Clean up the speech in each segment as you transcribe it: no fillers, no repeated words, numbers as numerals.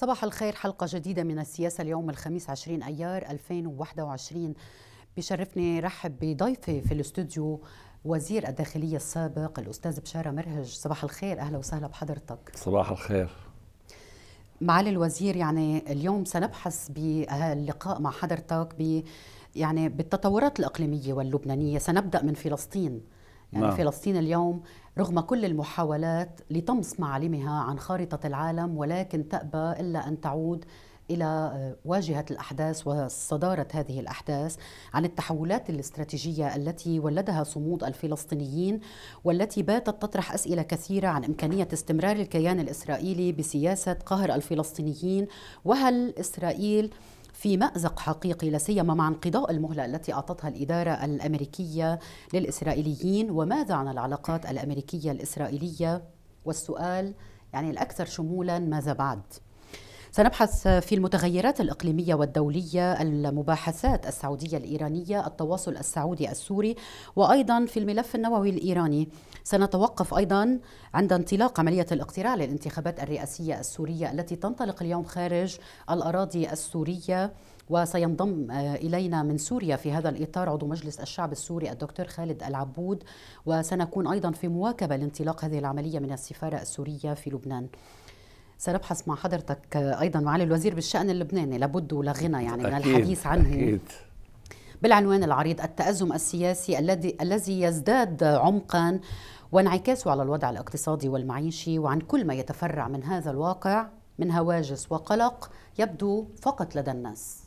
صباح الخير، حلقة جديدة من السياسة اليوم الخميس 20 أيار 2021. بشرفني رحب بضيفي في الاستوديو وزير الداخلية السابق الأستاذ بشارة مرهج. صباح الخير، أهلا وسهلا بحضرتك. صباح الخير. معالي الوزير، يعني اليوم سنبحث باللقاء مع حضرتك بالتطورات الإقليمية واللبنانية. سنبدأ من فلسطين. نعم. فلسطين اليوم رغم كل المحاولات لطمس معالمها عن خارطة العالم، ولكن تأبى إلا أن تعود إلى واجهة الأحداث وصدارة هذه الأحداث عن التحولات الاستراتيجية التي ولدها صمود الفلسطينيين، والتي باتت تطرح أسئلة كثيرة عن إمكانية استمرار الكيان الإسرائيلي بسياسة قهر الفلسطينيين. وهل إسرائيل في مأزق حقيقي، لا سيما مع انقضاء المهلة التي أعطتها الإدارة الأمريكية للإسرائيليين؟ وماذا عن العلاقات الأمريكية الإسرائيلية؟ والسؤال الأكثر شمولا، ماذا بعد؟ سنبحث في المتغيرات الإقليمية والدولية، المباحثات السعودية الإيرانية، التواصل السعودي السوري، وأيضا في الملف النووي الإيراني. سنتوقف أيضا عند انطلاق عملية الاقتراع للانتخابات الرئاسية السورية التي تنطلق اليوم خارج الأراضي السورية. وسينضم إلينا من سوريا في هذا الإطار عضو مجلس الشعب السوري الدكتور خالد العبود. وسنكون أيضا في مواكبة لانطلاق هذه العملية من السفارة السورية في لبنان. سنبحث مع حضرتك أيضا معالي الوزير بالشأن اللبناني، لابد ولا غنى من الحديث عنه. أكيد. بالعنوان العريض: التأزم السياسي الذي يزداد عمقا وانعكاسه على الوضع الاقتصادي والمعيشي، وعن كل ما يتفرع من هذا الواقع من هواجس وقلق يبدو فقط لدى الناس.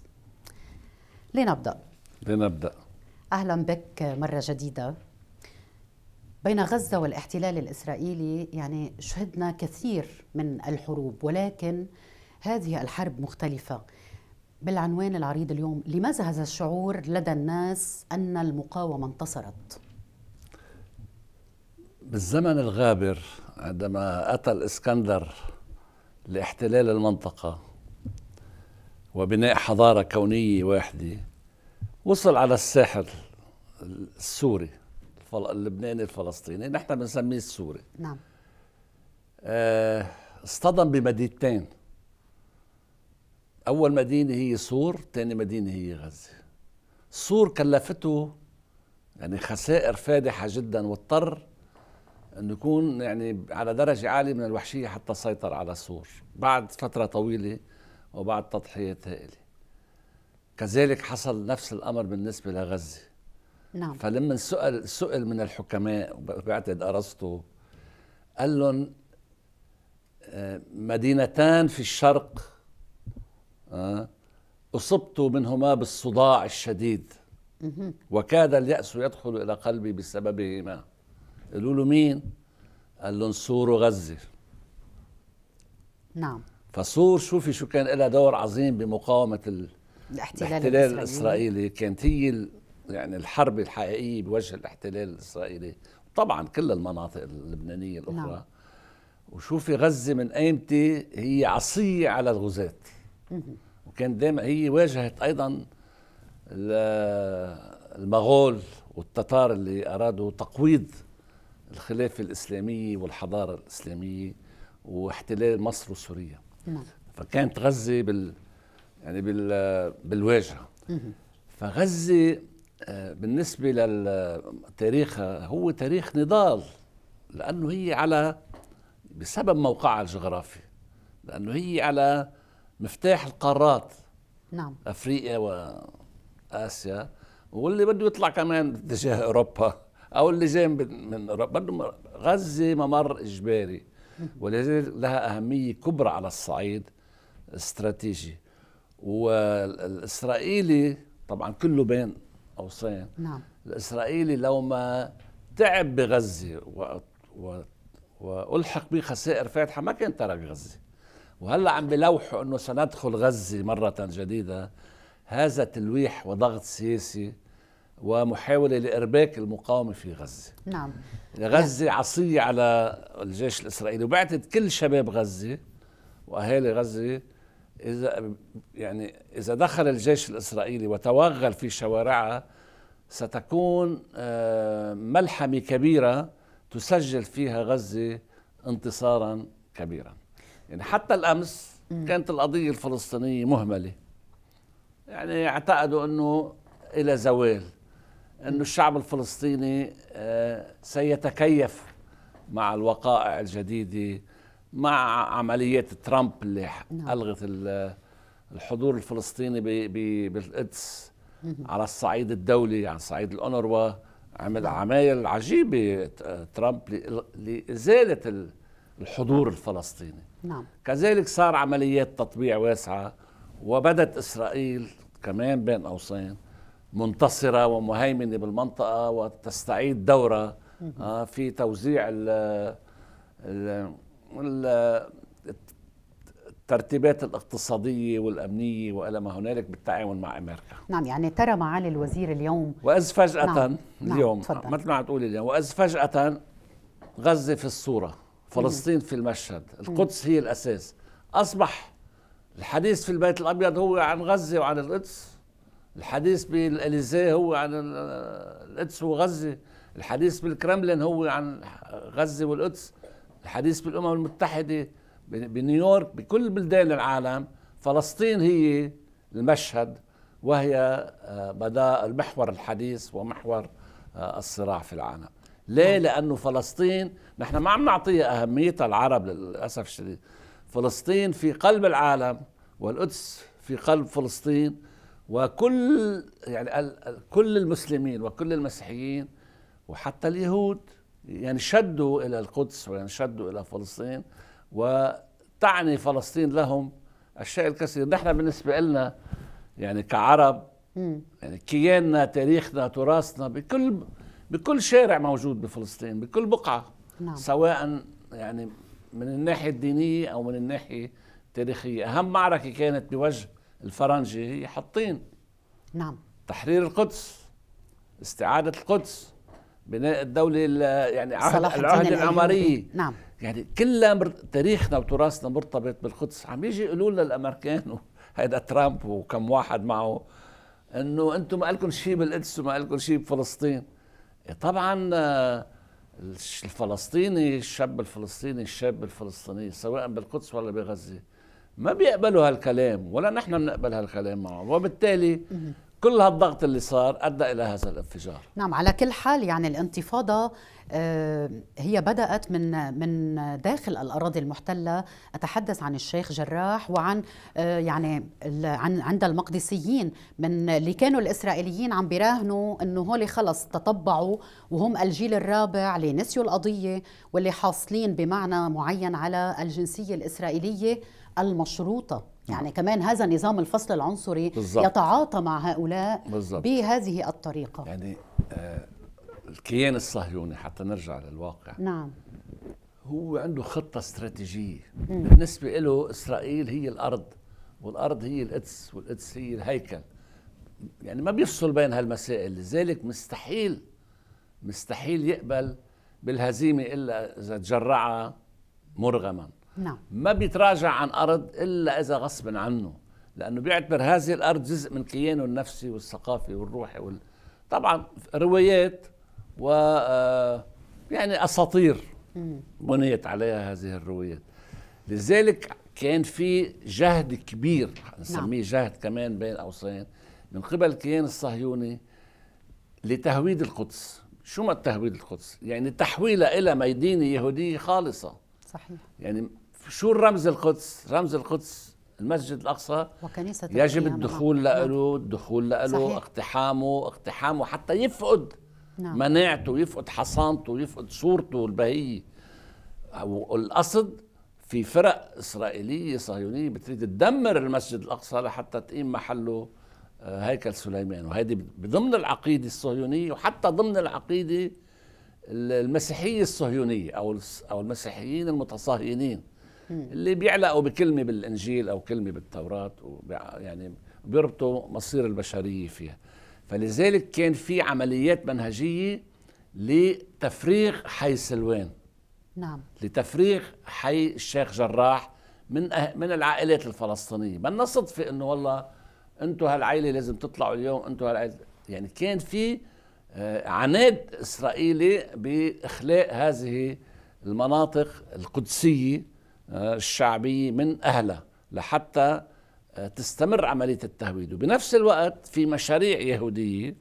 لنبدأ. أهلا بك مرة جديدة. بين غزة والاحتلال الإسرائيلي شهدنا كثير من الحروب، ولكن هذه الحرب مختلفة. بالعنوان العريض اليوم: لماذا هذا الشعور لدى الناس أن المقاومة انتصرت؟ بالزمن الغابر عندما أتى الإسكندر لاحتلال المنطقة وبناء حضارة كونية واحدة، وصل على الساحل السوري اللبناني الفلسطيني، نحن بنسميه السوري. نعم. اصطدم بمدينتين، أول مدينة هي صور، ثاني مدينة هي غزة. صور كلفته خسائر فادحة جدا، واضطر أن يكون على درجة عالية من الوحشية حتى سيطر على صور بعد فترة طويلة وبعد تضحيات هائلة. كذلك حصل نفس الأمر بالنسبة لغزة. نعم. فلما سئل من الحكماء، بعتقد أرسطو، قال لهم مدينتان في الشرق أصبت منهما بالصداع الشديد وكاد اليأس يدخل إلى قلبي بسببهما. قالوا له مين؟ قال لهم صور وغزة. نعم. فصور شو كان لها دور عظيم بمقاومة الاحتلال الإسرائيلي. كانت هي الحرب الحقيقية بوجه الاحتلال الإسرائيلي، طبعا كل المناطق اللبنانية الأخرى. نعم. وشوفي غزة من أيمتى هي عصية على الغزاة، وكان دائما هي واجهت أيضا المغول والتتار اللي أرادوا تقويض الخلافة الإسلامية والحضارة الإسلامية واحتلال مصر وسوريا. نعم. فكانت غزة بالواجهة. فغزة بالنسبة لتاريخها هو تاريخ نضال، لأنه هي بسبب موقعها الجغرافي، لأنه هي على مفتاح القارات. نعم. أفريقيا وآسيا، واللي بده يطلع كمان باتجاه أوروبا أو اللي جاي من أوروبا بده غزة ممر إجباري، ولذلك لها أهمية كبرى على الصعيد الاستراتيجي. والإسرائيلي طبعا كله بين قوسين. نعم. الإسرائيلي لو ما تعب بغزة وألحق به خسائر فادحة ما كان ترك غزة. وهلأ عم بلوحوا أنه سندخل غزة مرة جديدة. هذا تلويح وضغط سياسي ومحاولة لإرباك المقاومة في غزة. نعم. غزة عصية على الجيش الإسرائيلي، وبعتت كل شباب غزة وأهالي غزة إذا دخل الجيش الإسرائيلي وتوغل في شوارعها ستكون ملحمة كبيرة تسجل فيها غزة انتصارا كبيرا. حتى الأمس كانت القضية الفلسطينية مهملة، يعني اعتقدوا أنه إلى زوال، أنه الشعب الفلسطيني سيتكيف مع الوقائع الجديدة، مع عمليات ترامب اللي ألغت الحضور الفلسطيني بالقدس على الصعيد الدولي، على صعيد الأونروا. عمل عمايل عجيبة ترامب لإزالة الحضور الفلسطيني. نعم. كذلك صار عمليات تطبيع واسعة، وبدت إسرائيل كمان بين قوسين منتصرة ومهيمنة بالمنطقة، وتستعيد دورها في توزيع الترتيبات الاقتصادية والأمنية وإلى ما هنالك بالتعاون مع أمريكا. نعم، يعني ترى معالي الوزير اليوم وإذ فجأة نعم. اليوم نعم. مثل ما عم تقولي اليوم، وإذ فجأة غزة في الصورة، فلسطين في المشهد، القدس هي الأساس. أصبح الحديث في البيت الأبيض هو عن غزة وعن القدس، الحديث بالإليزيه هو عن القدس وغزة، الحديث بالكرملين هو عن غزة والقدس، الحديث بالأمم المتحدة بنيويورك، بكل بلدان العالم فلسطين هي المشهد، وهي بدا المحور الحديث ومحور الصراع في العالم. ليه؟ لأنه فلسطين نحن ما عم نعطيها أهميتها العرب للأسف الشديد. فلسطين في قلب العالم، والقدس في قلب فلسطين، وكل يعني كل المسلمين وكل المسيحيين وحتى اليهود يعني شدوا إلى القدس وينشدوا إلى فلسطين، وتعني فلسطين لهم الشيء الكثير. نحن بالنسبة لنا يعني كعرب يعني كياننا، تاريخنا، تراثنا بكل شارع موجود بفلسطين، بكل بقعة. نعم. سواء يعني من الناحية الدينية أو من الناحية التاريخية. أهم معركة كانت بوجه الفرنجي هي حطين. نعم. تحرير القدس، استعادة القدس، بناء الدولة يعني العهد العمرية. نعم. يعني كلها تاريخنا وتراثنا مرتبط بالقدس. عم يجي يقولوا لنا الأمريكان هيدا ترامب وكم واحد معه انه انتم ما لكم شيء بالقدس وما لكم شيء بفلسطين. طبعا الفلسطيني، الشاب الفلسطيني سواء بالقدس ولا بغزة ما بيقبلوا هالكلام، ولا نحن بنقبل هالكلام معهم، وبالتالي كل هالضغط اللي صار أدى إلى هذا الانفجار. نعم. على كل حال يعني الانتفاضة هي بدأت من داخل الأراضي المحتلة. أتحدث عن الشيخ جراح وعن يعني عند المقدسيين، من اللي كانوا الإسرائيليين عم بيراهنوا أنه هول خلص تطبعوا وهم الجيل الرابع اللي نسيوا القضية، واللي حاصلين بمعنى معين على الجنسية الإسرائيلية المشروطة. يعني كمان هذا نظام الفصل العنصري بالزبط. يتعاطى مع هؤلاء بالزبط. بهذه الطريقة. يعني الكيان الصهيوني، حتى نرجع للواقع، نعم، هو عنده خطة استراتيجية. بالنسبة له إسرائيل هي الأرض، والأرض هي القدس، والقدس هي الهيكل. يعني ما بيفصل بين هالمسائل، لذلك مستحيل يقبل بالهزيمة إلا إذا تجرعها مرغما. نعم. ما بيتراجع عن أرض إلا إذا غصب عنه، لأنه بيعتبر هذه الأرض جزء من كيانه النفسي والثقافي والروحي طبعا روايات يعني أساطير بنيت عليها هذه الروايات. لذلك كان في جهد كبير، نسميه جهد كمان بين قوسين، من قبل الكيان الصهيوني لتهويد القدس. شو ما تهويد القدس؟ يعني تحويلها إلى مدينة يهودية خالصة. صحيح. يعني شو الرمز القدس؟ رمز القدس المسجد الأقصى، وكنيسة يجب الدخول له، اقتحامه حتى يفقد مناعته، يفقد حصانته، يفقد صورته البهية. والقصد في فرق إسرائيلية صهيونية بتريد تدمر المسجد الأقصى لحتى تقيم محله هيكل سليمان. وهذه بضمن العقيدة الصهيونية، وحتى ضمن العقيدة المسيحية الصهيونية أو المسيحيين المتصهينين اللي بيعلقوا بكلمة بالإنجيل أو كلمة بالتوراة، يعني بيربطوا مصير البشرية فيها. فلذلك كان في عمليات منهجية لتفريغ حي سلوان. نعم. لتفريغ حي الشيخ جراح من العائلات الفلسطينية. بدنا صدفة إنه والله أنتوا هالعائلة لازم تطلعوا اليوم، أنتوا هالعائلة. يعني كان في عناد إسرائيلي بإخلاء هذه المناطق القدسية الشعبية من أهلها، لحتى تستمر عملية التهويد. وبنفس الوقت في مشاريع يهودية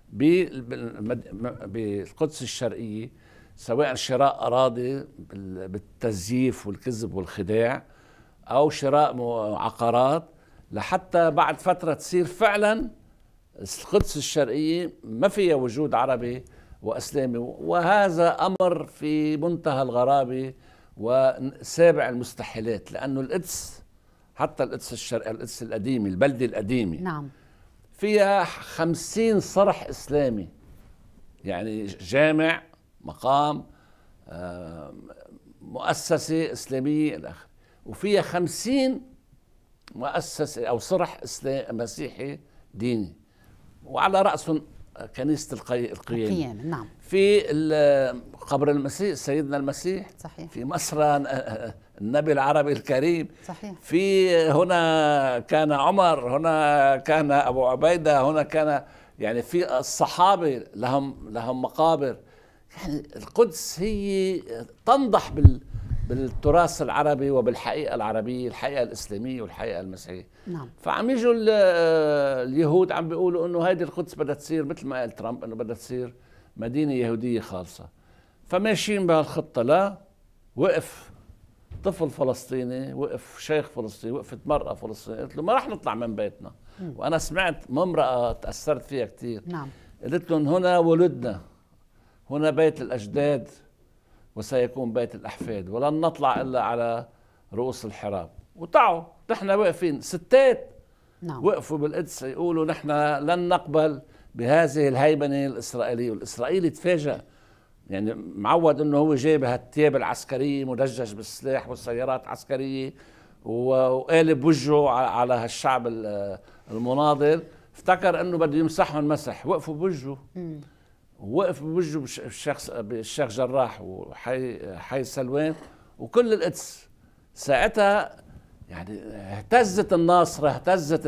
بالقدس الشرقية، سواء شراء أراضي بالتزييف والكذب والخداع، أو شراء عقارات، لحتى بعد فترة تصير فعلا القدس الشرقية ما فيها وجود عربي وإسلامي. وهذا أمر في منتهى الغرابة وسابع المستحيلات، لأنه القدس، حتى القدس الشرقية، القدس القديمة، البلدة القديمة، نعم، فيها 50 صرح إسلامي، يعني جامع، مقام، مؤسسة إسلامية إلى آخره، وفيها 50 مؤسسة أو صرح مسيحي ديني، وعلى رأسهم كنيسة القيامة. نعم. في قبر المسيح، سيدنا المسيح، صحيح. في مصر النبي العربي الكريم، صحيح. في هنا كان عمر، هنا كان أبو عبيدة، هنا كان يعني في الصحابة لهم مقابر. يعني القدس هي تنضح بالتراث العربي وبالحقيقة العربية، الحقيقة الإسلامية والحقيقة المسيحية. نعم. فعم يجوا اليهود عم بيقولوا انه هيدي القدس بدها تصير مثل ما قال ترامب، انه بدها تصير مدينة يهودية خالصة. فماشيين بهالخطة. لا، وقف طفل فلسطيني، وقف شيخ فلسطيني، وقفت مرأة فلسطينية قلت له ما رح نطلع من بيتنا. وانا سمعت امرأة تأثرت فيها كثير. نعم. قلت لهم هنا ولدنا، هنا بيت الأجداد وسيكون بيت الأحفاد، ولن نطلع إلا على رؤوس الحراب. وطلعوا، نحن واقفين ستات. نعم. وقفوا بالقدس يقولوا نحن لن نقبل بهذه الهيمنة الإسرائيلية. والإسرائيلي تفاجأ، يعني معود انه هو جايب هالثياب العسكرية، مدجج بالسلاح والسيارات عسكرية، وقالب وجهه على هالشعب المناضل، افتكر انه بده يمسحهم مسح. وقفوا بوجهه، ووقف بوجهه بالشيخ جراح وحي سلوان وكل القدس. ساعتها يعني اهتزت الناصرة، اهتزت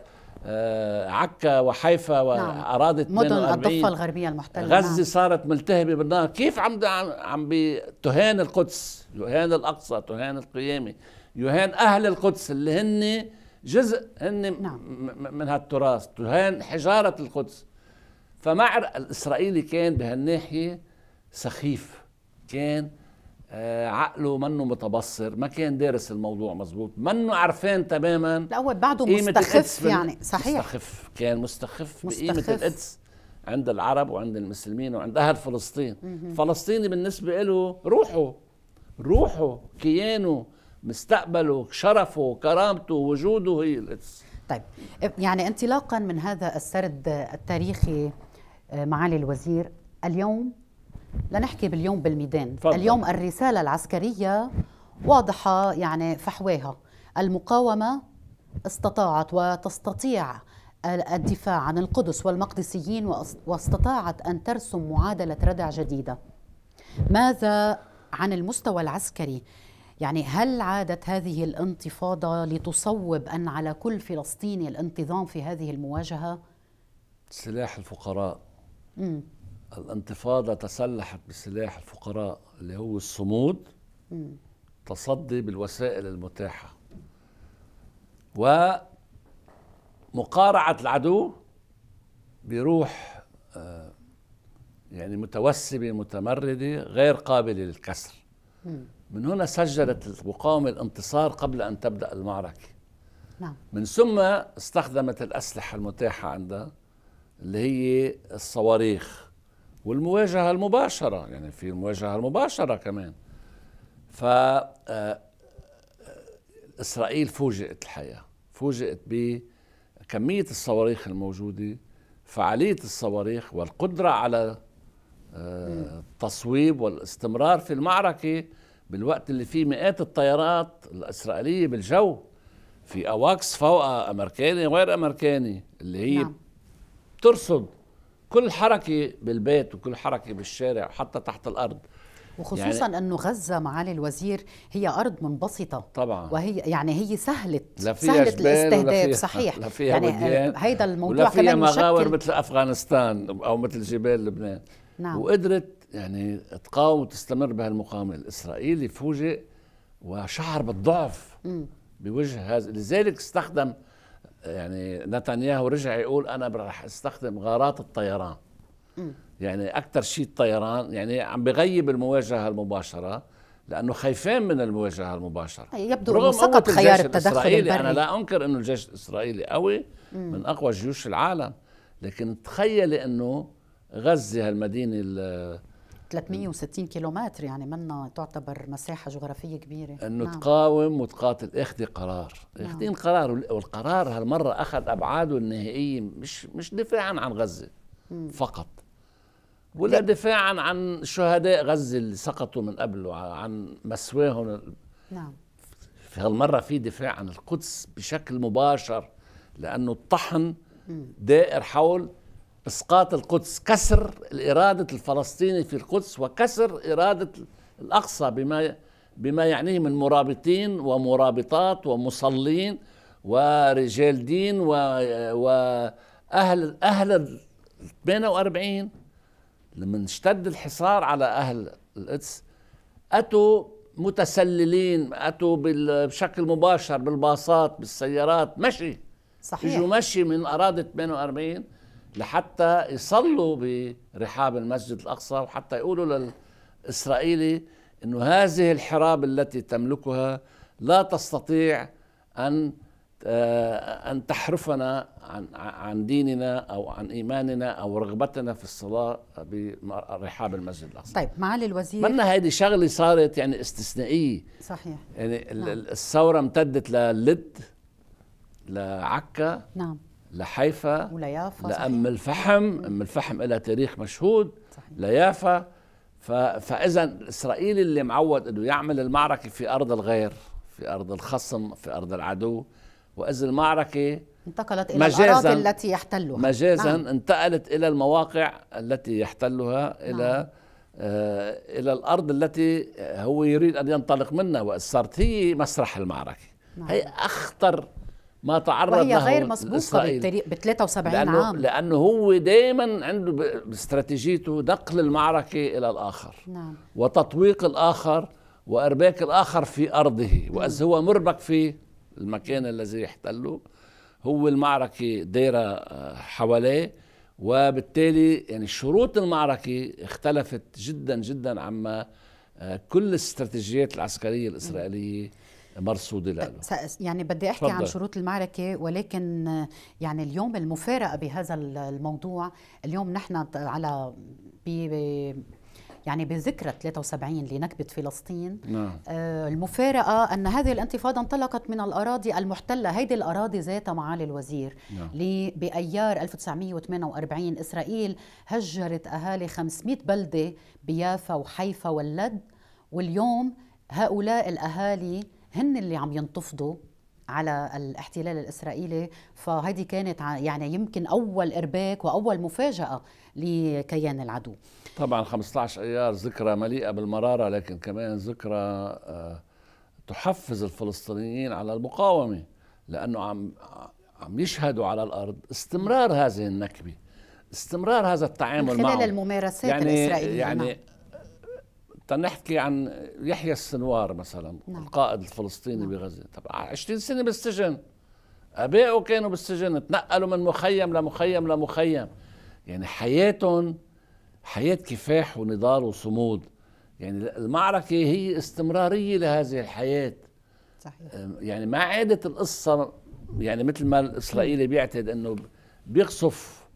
عكا وحيفا وأراضي 48 مدن 48، الضفة الغربية المحتلة. غزة صارت ملتهبة بالنار. كيف عم تهان القدس، يهان الأقصى، تهان القيامة، يهان أهل القدس اللي هن جزء من هالتراث، تهان حجارة القدس. فمع الإسرائيلي كان بهالناحية سخيف، كان عقله منه متبصر، ما كان دارس الموضوع مزبوط، منه عرفان تماما. لا، هو بعده مستخف يعني. صحيح، مستخف، كان مستخف بقيمة القدس عند العرب وعند المسلمين وعند أهل فلسطين. فلسطيني بالنسبة له روحه، كيانه، مستقبله، شرفه، كرامته، وجوده هي القدس. طيب، يعني انطلاقا من هذا السرد التاريخي معالي الوزير، اليوم لنحكي باليوم بالميدان. فضل. اليوم الرسالة العسكرية واضحة، يعني فحواها المقاومة استطاعت وتستطيع الدفاع عن القدس والمقدسيين، واستطاعت أن ترسم معادلة ردع جديدة. ماذا عن المستوى العسكري؟ يعني هل عادت هذه الانتفاضة لتصوب أن على كل فلسطيني الانتظام في هذه المواجهة؟ سلاح الفقراء. الانتفاضة تسلحت بسلاح الفقراء اللي هو الصمود، تصدي بالوسائل المتاحة، ومقارعة العدو بروح يعني متوسبة متمردة غير قابلة للكسر. من هنا سجلت المقاومة الانتصار قبل أن تبدأ المعركة. نعم. من ثم استخدمت الأسلحة المتاحة عندها اللي هي الصواريخ والمواجهة المباشرة، يعني في المواجهة المباشرة كمان. إسرائيل فوجئت، الحقيقة فوجئت بكمية الصواريخ الموجودة، فعالية الصواريخ، والقدرة على التصويب والاستمرار في المعركة بالوقت اللي فيه مئات الطيارات الإسرائيلية بالجو، في أواكس فوق أمريكاني وغير أمريكاني، اللي هي ترصد كل حركة بالبيت وكل حركة بالشارع وحتى تحت الأرض. وخصوصا يعني أنه غزة معالي الوزير هي أرض منبسطة طبعا، وهي يعني هي سهلة الاستهداف. صحيح، لا فيها يعني هيدا الموضوع ولا فيها كمان مغاور مثل أفغانستان أو مثل جبال لبنان. نعم. وقدرت يعني تقاوم وتستمر بهالمقاومة. الإسرائيلي فوجئ وشعر بالضعف، بوجه هذا. لذلك استخدم يعني نتنياهو رجع يقول أنا رح استخدم غارات الطيران. يعني أكثر شيء الطيران، يعني عم بغيب المواجهة المباشرة لأنه خايفين من المواجهة المباشرة. يبدو أنه سقط خيار التدخل البري. أنا لا أنكر أنه الجيش الإسرائيلي قوي من أقوى جيوش العالم، لكن تخيلي أنه غزة هالمدينة 360 كيلومتر، يعني منا تعتبر مساحة جغرافية كبيرة، أنه نعم. تقاوم وتقاتل، اخذي قرار، اخذين قرار، والقرار هالمرة أخذ أبعاده النهائية، مش دفاعا عن غزة فقط، ولا دفاعا عن شهداء غزة اللي سقطوا من قبل وعن مسواهم. نعم. في هالمرة في دفاع عن القدس بشكل مباشر، لأنه الطحن دائر حول إسقاط القدس، كسر الإرادة الفلسطيني في القدس وكسر إرادة الأقصى بما يعنيه من مرابطين ومرابطات ومصلين ورجال دين وأهل 48. لما اشتد الحصار على أهل القدس أتوا متسللين، أتوا بشكل مباشر بالباصات بالسيارات مشي، صحيح. يجوا مشي من أراضي 48 لحتى يصلوا برحاب المسجد الأقصى، وحتى يقولوا للإسرائيلي إنه هذه الحراب التي تملكها لا تستطيع أن تحرفنا عن ديننا أو عن إيماننا أو رغبتنا في الصلاة برحاب المسجد الأقصى. طيب معالي الوزير، منا هيدي شغلة صارت يعني استثنائية. صحيح. يعني نعم. الثورة امتدت للد، لعكا، نعم، لحيفا وليافا، لأم الفحم. أم الفحم لها تاريخ مشهود. صحيح. ليافا. فإذا الإسرائيلي اللي معود أنه يعمل المعركة في أرض الغير، في أرض الخصم، في أرض العدو، وإذا المعركة انتقلت إلى الأراضي التي يحتلها مجازا، نعم. انتقلت إلى المواقع التي يحتلها، نعم. إلى الأرض التي هو يريد أن ينطلق منها، وصارت هي مسرح المعركة. نعم. هي أخطر ما تعرض له، وهي غير مسبوقة ب 73 عام، لأنه هو دائما عنده باستراتيجيته نقل المعركة إلى الآخر. نعم. وتطويق الآخر وإرباك الآخر في أرضه، وإذا هو مربك في المكان الذي يحتله، هو المعركة دايرة حواليه، وبالتالي يعني شروط المعركة اختلفت جدا جدا عما كل الاستراتيجيات العسكرية الإسرائيلية مرصودة له. يعني بدي أحكي عن شروط المعركة، ولكن يعني اليوم المفارقة بهذا الموضوع، اليوم نحن على يعني بذكرى 73 لنكبة فلسطين. نعم. المفارقة أن هذه الانتفاضة انطلقت من الأراضي المحتلة، هيدي الأراضي ذاتها معالي الوزير. نعم. بأيار 1948 إسرائيل هجرت أهالي 500 بلدة بيافا وحيفا واللد، واليوم هؤلاء الأهالي هن اللي عم ينتفضوا على الاحتلال الإسرائيلي. فهذه كانت يعني يمكن أول إرباك وأول مفاجأة لكيان العدو. طبعا 15 أيار ذكرى مليئة بالمرارة، لكن كمان ذكرى تحفز الفلسطينيين على المقاومة، لأنه عم يشهدوا على الأرض استمرار هذه النكبة، استمرار هذا التعامل من خلال الممارسات الإسرائيلية. يعني تنحكي عن يحيى السنوار مثلا. نعم. القائد الفلسطيني. نعم. بغزة طبعا 20 سنة بالسجن، أبائه كانوا بالسجن، تنقلوا من مخيم لمخيم لمخيم، يعني حياتهم حياة كفاح ونضال وصمود. يعني المعركة هي استمرارية لهذه الحياة. صحيح. يعني ما عادت القصة يعني مثل ما الإسرائيلي بيعتد أنه بيقصف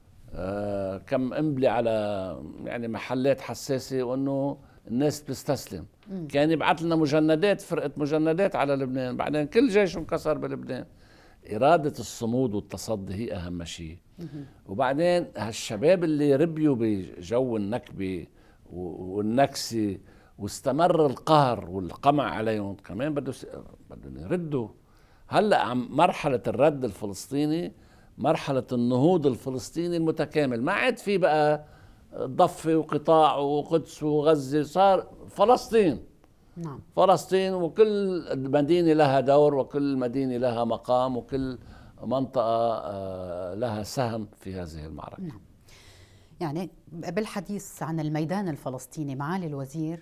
كم قنبلة على يعني محلات حساسة وأنه الناس بتستسلم. كان يبعث لنا مجندات، فرقة مجندات على لبنان، بعدين كل جيش انكسر بلبنان. إرادة الصمود والتصدي هي أهم شيء. وبعدين هالشباب اللي ربيوا بجو النكبة والنكسة واستمر القهر والقمع عليهم، كمان بدهم يردوا. هلأ عم مرحلة الرد الفلسطيني، مرحلة النهوض الفلسطيني المتكامل، ما عاد في بقى ضفة وقطاع وقدس وغزة، صار فلسطين. نعم. فلسطين، وكل مدينة لها دور، وكل مدينة لها مقام، وكل منطقة لها سهم في هذه المعركة. نعم. يعني بالحديث عن الميدان الفلسطيني معالي الوزير،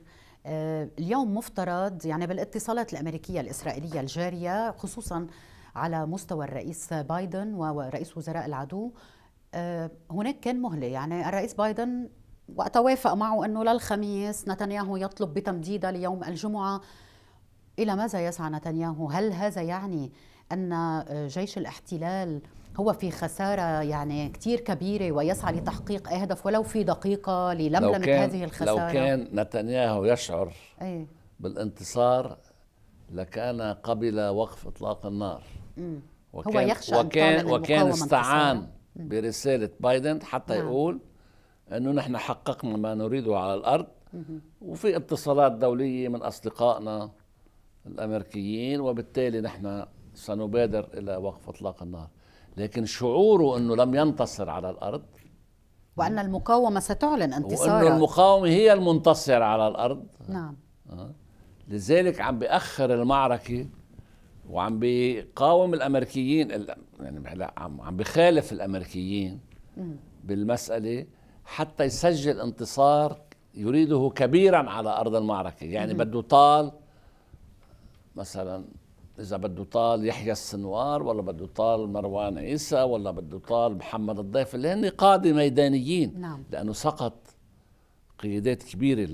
اليوم مفترض يعني بالاتصالات الأمريكية الإسرائيلية الجارية خصوصا على مستوى الرئيس بايدن ورئيس وزراء العدو، هناك كان مهلة. يعني الرئيس بايدن وقت وافق معه أنه للخميس نتنياهو يطلب بتمديدها ليوم الجمعة. إلى ماذا يسعى نتنياهو؟ هل هذا يعني أن جيش الاحتلال هو في خسارة يعني كتير كبيرة ويسعى لتحقيق هدف ولو في دقيقة للملمة هذه الخسارة؟ لو كان نتنياهو يشعر بالانتصار لكان قبل وقف إطلاق النار. هو يخشى وكان استعان برسالة بايدن حتى يقول أنه نحن حققنا ما نريده على الأرض، وفي اتصالات دولية من أصدقائنا الأمريكيين، وبالتالي نحن سنبادر إلى وقف إطلاق النار. لكن شعوره أنه لم ينتصر على الأرض، وأن المقاومة ستعلن انتصارها، وأنه المقاومة هي المنتصرة على الأرض. نعم. لذلك عم بيأخر المعركة وعم بيقاوم الأمريكيين، يعني عم بيخالف الأمريكيين بالمسألة حتى يسجل انتصار يريده كبيرا على أرض المعركة. يعني بده طال مثلا، إذا بده طال يحيى السنوار، ولا بده طال مروان عيسى، ولا بده طال محمد الضيف اللي هن قادة ميدانيين. نعم. لأنه سقط قيادات كبيرة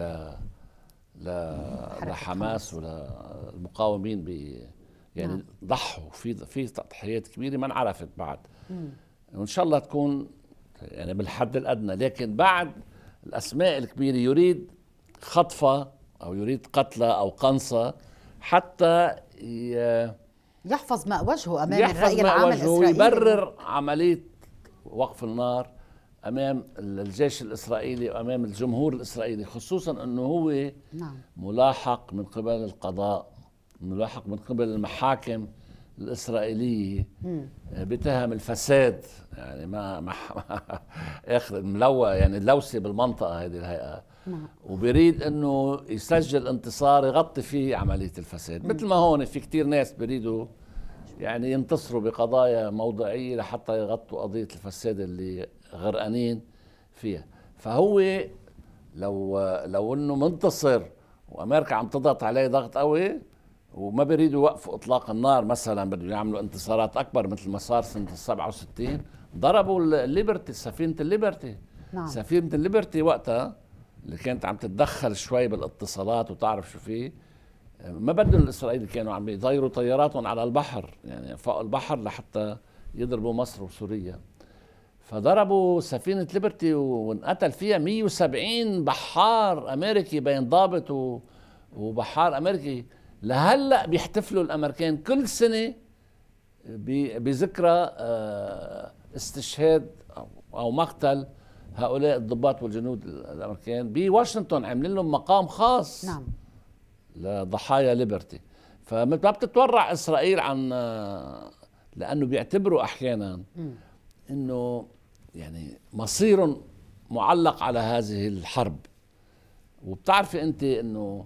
لحماس وللمقاومين يعني نعم. ضحوا في تضحيات كبيرة ما انعرفت بعد. وإن شاء الله تكون يعني بالحد الأدنى. لكن بعد الأسماء الكبيرة يريد خطفة أو يريد قتلة أو قنصة حتى يحفظ ماء وجهه أمام الرأي العام الإسرائيلي، ويبرر عملية وقف النار أمام الجيش الإسرائيلي وأمام الجمهور الإسرائيلي، خصوصا أنه هو نعم. ملاحق من قبل القضاء، ملاحق من قبل المحاكم الإسرائيلية بتهم الفساد. يعني ما اخر الملوى يعني اللوسة بالمنطقة هذه الهيئة. نعم. وبريد انه يسجل انتصار يغطي فيه عملية الفساد. مثل ما هون في كتير ناس بريدوا يعني ينتصروا بقضايا موضعية لحتى يغطوا قضية الفساد اللي غرقانين فيها. فهو لو انه منتصر وامريكا عم تضغط عليه ضغط قوي وما بيريدوا يوقفوا اطلاق النار، مثلا بدهم يعملوا انتصارات اكبر مثل ما صار سنه 67، ضربوا الليبرتي، سفينه الليبرتي. نعم. سفينه الليبرتي وقتها اللي كانت عم تتدخل شوي بالاتصالات وتعرف شو فيه، ما بدهم الاسرائيلي كانوا عم يطيروا طياراتهم على البحر، يعني فوق البحر لحتى يضربوا مصر وسوريا. فضربوا سفينه ليبرتي وانقتل فيها 170 بحار امريكي بين ضابط وبحار امريكي. لهلا بيحتفلوا الامريكان كل سنه بذكرى استشهاد او مقتل هؤلاء الضباط والجنود الامريكان بواشنطن، عاملين لهم مقام خاص. نعم. لضحايا ليبرتي. فما بتتورع اسرائيل عن لانه بيعتبروا احيانا انه يعني مصير معلق على هذه الحرب. وبتعرفي انت انه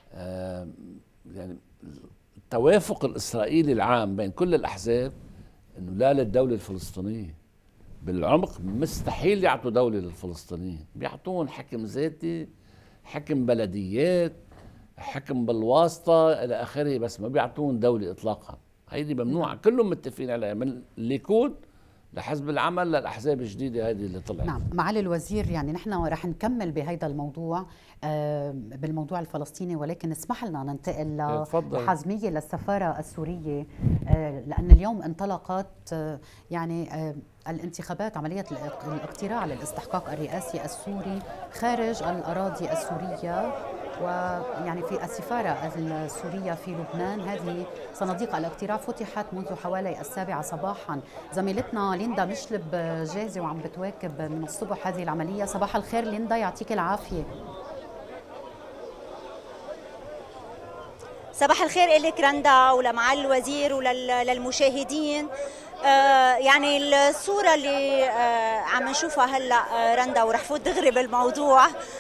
يعني التوافق الإسرائيلي العام بين كل الأحزاب أنه لا للدولة الفلسطينية. بالعمق مستحيل يعطوا دولة للفلسطينيين، بيعطون حكم ذاتي، حكم بلديات، حكم بالواسطة إلى آخره، بس ما بيعطون دولة إطلاقا. هيدي ممنوعة. كلهم متفقين عليها من الليكود لحزب العمل للأحزاب الجديدة هذه اللي طلعت. نعم. معالي الوزير، يعني نحن رح نكمل بهذا الموضوع بالموضوع الفلسطيني، ولكن اسمح لنا ننتقل لحزمية للسفارة السورية، لأن اليوم انطلقت يعني الانتخابات، عملية الاقتراع للاستحقاق الرئاسي السوري خارج الأراضي السورية، ويعني في السفارة السورية في لبنان. هذه صناديق الاقتراع فتحت منذ حوالي 7 صباحا. زميلتنا ليندا مشلب جاهزة وعم بتواكب من الصبح هذه العملية. صباح الخير ليندا، يعطيك العافية. صباح الخير إلك رندا ولمعالي الوزير وللمشاهدين. يعني الصورة اللي عم نشوفها هلا رندا، ورح فوت دغري بالموضوع،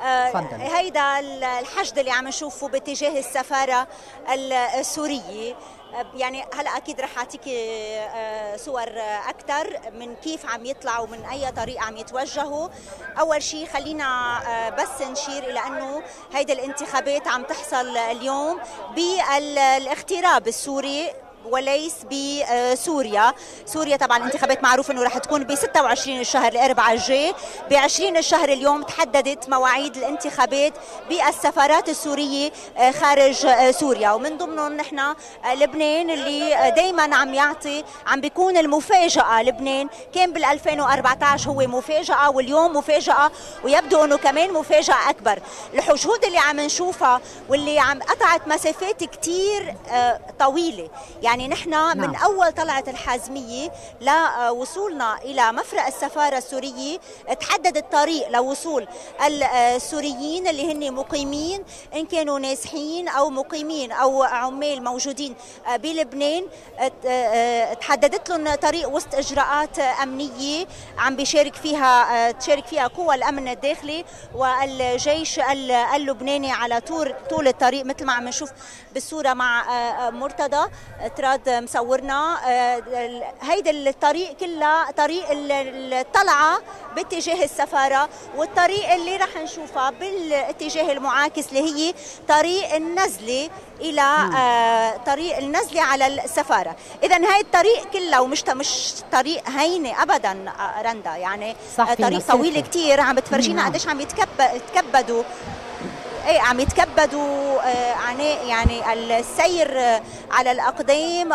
هيدا الحشد اللي عم نشوفه باتجاه السفارة السورية. يعني هلا اكيد رح اعطيكي صور اكثر من كيف عم يطلعوا ومن اي طريقه عم يتوجهوا. اول شيء خلينا بس نشير الى انه هيدي الانتخابات عم تحصل اليوم بالاغتراب السوري وليس بسوريا. سوريا طبعا الانتخابات معروف انه رح تكون ب 26 الشهر الاربعاء الجاي. ب 20 الشهر اليوم تحددت مواعيد الانتخابات بالسفارات السوريه خارج سوريا، ومن ضمنهم نحن لبنان اللي دائما عم بيكون المفاجاه. لبنان كان بال 2014 هو مفاجاه، واليوم مفاجاه، ويبدو انه كمان مفاجاه اكبر. الحشود اللي عم نشوفها واللي عم قطعت مسافات كثير طويله، يعني نحن من أول طلعت الحازمية لوصولنا إلى مفرق السفارة السورية تحدد الطريق لوصول السوريين اللي هن مقيمين، إن كانوا نازحين أو مقيمين أو عمال موجودين بلبنان. تحددت لهم طريق وسط إجراءات أمنية عم تشارك فيها قوى الأمن الداخلي والجيش اللبناني على طول الطريق، مثل ما عم نشوف بالصورة مع مرتضى تراد مصورنا. هيدا الطريق كلها طريق الطلعة باتجاه السفارة، والطريق اللي رح نشوفها بالاتجاه المعاكس اللي هي طريق النزلة إلى طريق النزلة على السفارة. إذا هاي الطريق كلها ومش طريق هينة أبدا رندا، يعني طريق طويل كتير عم بتفرجينا قديش عم يتكبدوا عم يتكبدوا عناء يعني السير على الأقدام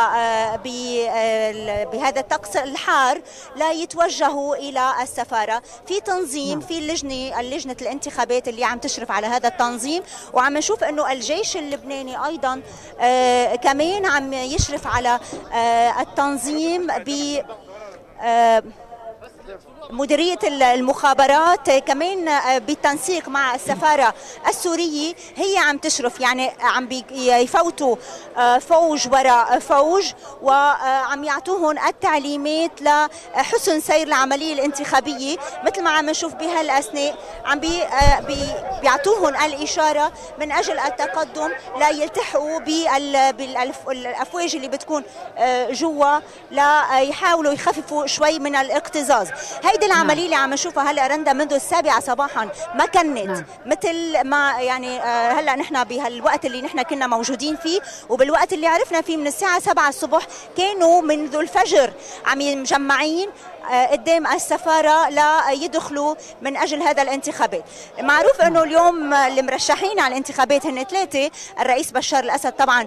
وبهذا الطقس الحار لا يتوجهوا إلى السفارة. في تنظيم، في لجنة الانتخابات اللي عم تشرف على هذا التنظيم، وعم نشوف أنه الجيش اللبناني أيضا كمان عم يشرف على التنظيم ب مديرية المخابرات كمان بالتنسيق مع السفارة السورية هي عم تشرف، يعني عم يفوتوا فوج وراء فوج وعم يعطوهم التعليمات لحسن سير العملية الانتخابية. مثل ما عم نشوف بهالأثناء عم بيعطوهم الإشارة من أجل التقدم لا يلتحقوا بالأفواج اللي بتكون جوا، لا يحاولوا يخففوا شوي من الاكتظاظ. هيدي العملية اللي عم نشوفها هلا رندا منذ 7 صباحا ما كانت مثل ما يعني هلا نحن بهالوقت اللي نحن كنا موجودين فيه، وبالوقت اللي عرفنا فيه من الساعة 7 الصبح كانوا منذ الفجر عم مجمعين قدام السفارة لا يدخلوا من أجل هذا الانتخابات. معروف أنه اليوم المرشحين على الانتخابات هن 3، الرئيس بشار الأسد طبعا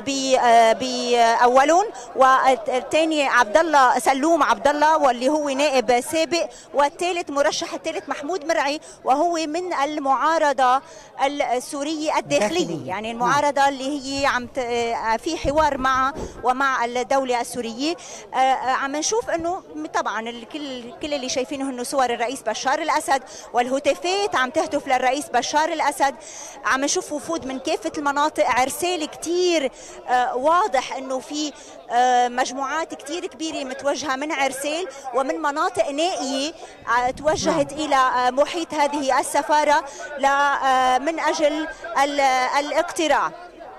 بأولهم، والثاني سلوم عبد الله واللي هو نائب سابق، والثالث مرشح الثالث محمود مرعي وهو من المعارضة السورية الداخلية، يعني المعارضة اللي هي عم في حوار معه ومع الدولة السورية. عم نشوف أنه طبعا كل اللي شايفينه انه صور الرئيس بشار الاسد والهتافات عم تهتف للرئيس بشار الاسد. عم نشوف وفود من كافه المناطق، عرسال كثير واضح انه في مجموعات كثير كبيره متوجهه من عرسال ومن مناطق نائيه توجهت الى محيط هذه السفاره من اجل الاقتراع.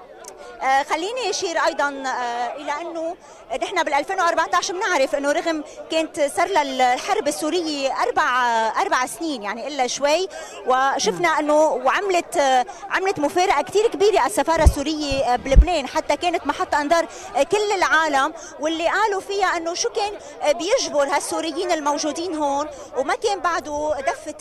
خليني اشير ايضا الى انه نحن بال 2014 بنعرف انه رغم كانت صار للحرب السوريه اربع سنين يعني الا شوي، وشفنا انه عملت مفارقه كثير كبيره السفاره السوريه بلبنان، حتى كانت محط انظار كل العالم، واللي قالوا فيها انه شو كان بيجبر هالسوريين الموجودين هون، وما كان بعده دفه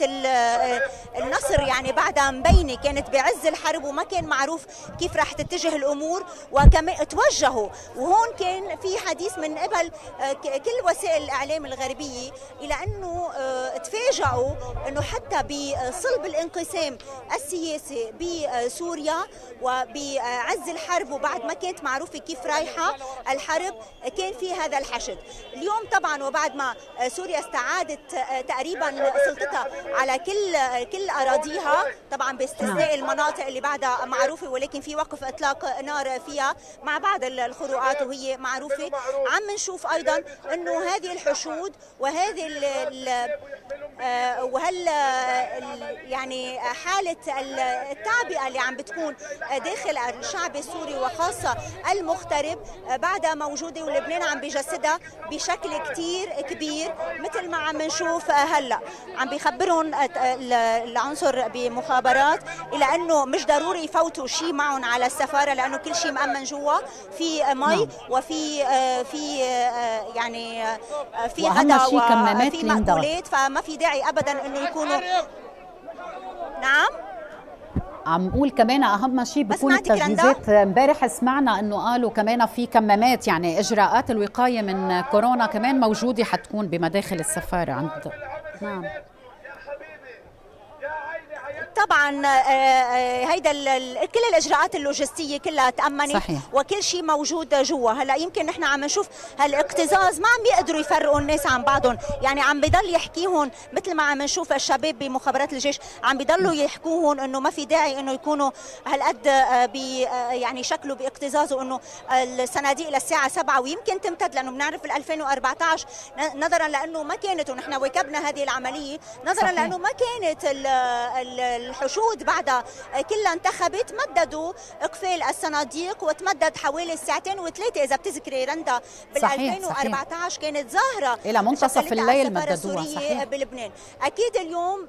النصر يعني بعدها مبينه، كانت بعز الحرب وما كان معروف كيف راح تتجه الامور، وكمان توجهوا. وهون كان في حديث من قبل كل وسائل الاعلام الغربيه الى انه تفاجئوا انه حتى بصلب الانقسام السياسي بسوريا وبعز الحرب وبعد ما كانت معروفه كيف رايحه الحرب كان في هذا الحشد. اليوم طبعا وبعد ما سوريا استعادت تقريبا سلطتها على كل أراضيها طبعا باستثناء المناطق اللي بعدها معروفة، ولكن في وقف إطلاق نار فيها مع بعض الخروقات وهي معروفة. عم نشوف أيضا أنه هذه الحشود وهذه يعني حالة التعبئة اللي عم بتكون داخل الشعب السوري وخاصة المغترب بعدها موجودة، ولبنان عم بيجسدها بشكل كتير كبير. مثل ما عم نشوف هلا عم بيخبرهم العنصر بمخابرات إلى أنه مش ضروري يفوتوا شيء معهم على السفارة لأنه كل شيء مأمن جوا، في مي وفي يعني في غدا وفي مأكولات، فما في داعي أبدا أنه يكونوا. نعم عم نقول كمان اهم شيء بكون التجهيزات. امبارح سمعنا انه قالوا كمان في كمامات، يعني اجراءات الوقايه من كورونا كمان موجوده حتكون بمداخل السفاره عند. نعم طبعا هيدا كل الاجراءات اللوجستيه كلها تامنت. صحيح. وكل شيء موجود جوا. هلا يمكن نحن عم نشوف هالاكتظاظ ما عم بيقدروا يفرقوا الناس عن بعضهم، يعني عم بضل يحكيهم مثل ما عم نشوف الشباب بمخابرات الجيش عم بيضلوا يحكوهم انه ما في داعي انه يكونوا هالقد يعني شكلوا باكتظاظ، وانه الصناديق للساعه 7 ويمكن تمتد، لانه بنعرف بال 2014 نظرا لانه ما كانت، ونحن واكبنا هذه العمليه نظرا. صحيح. لانه ما كانت الحشود بعدها كلها انتخبت، مددوا اقفال الصناديق وتمدد حوالي الساعتين وثلاثه. اذا بتذكري رندا بال 2014 كانت ظاهره الى منتصف الليل مددوها. صحيح. بلبنان. اكيد اليوم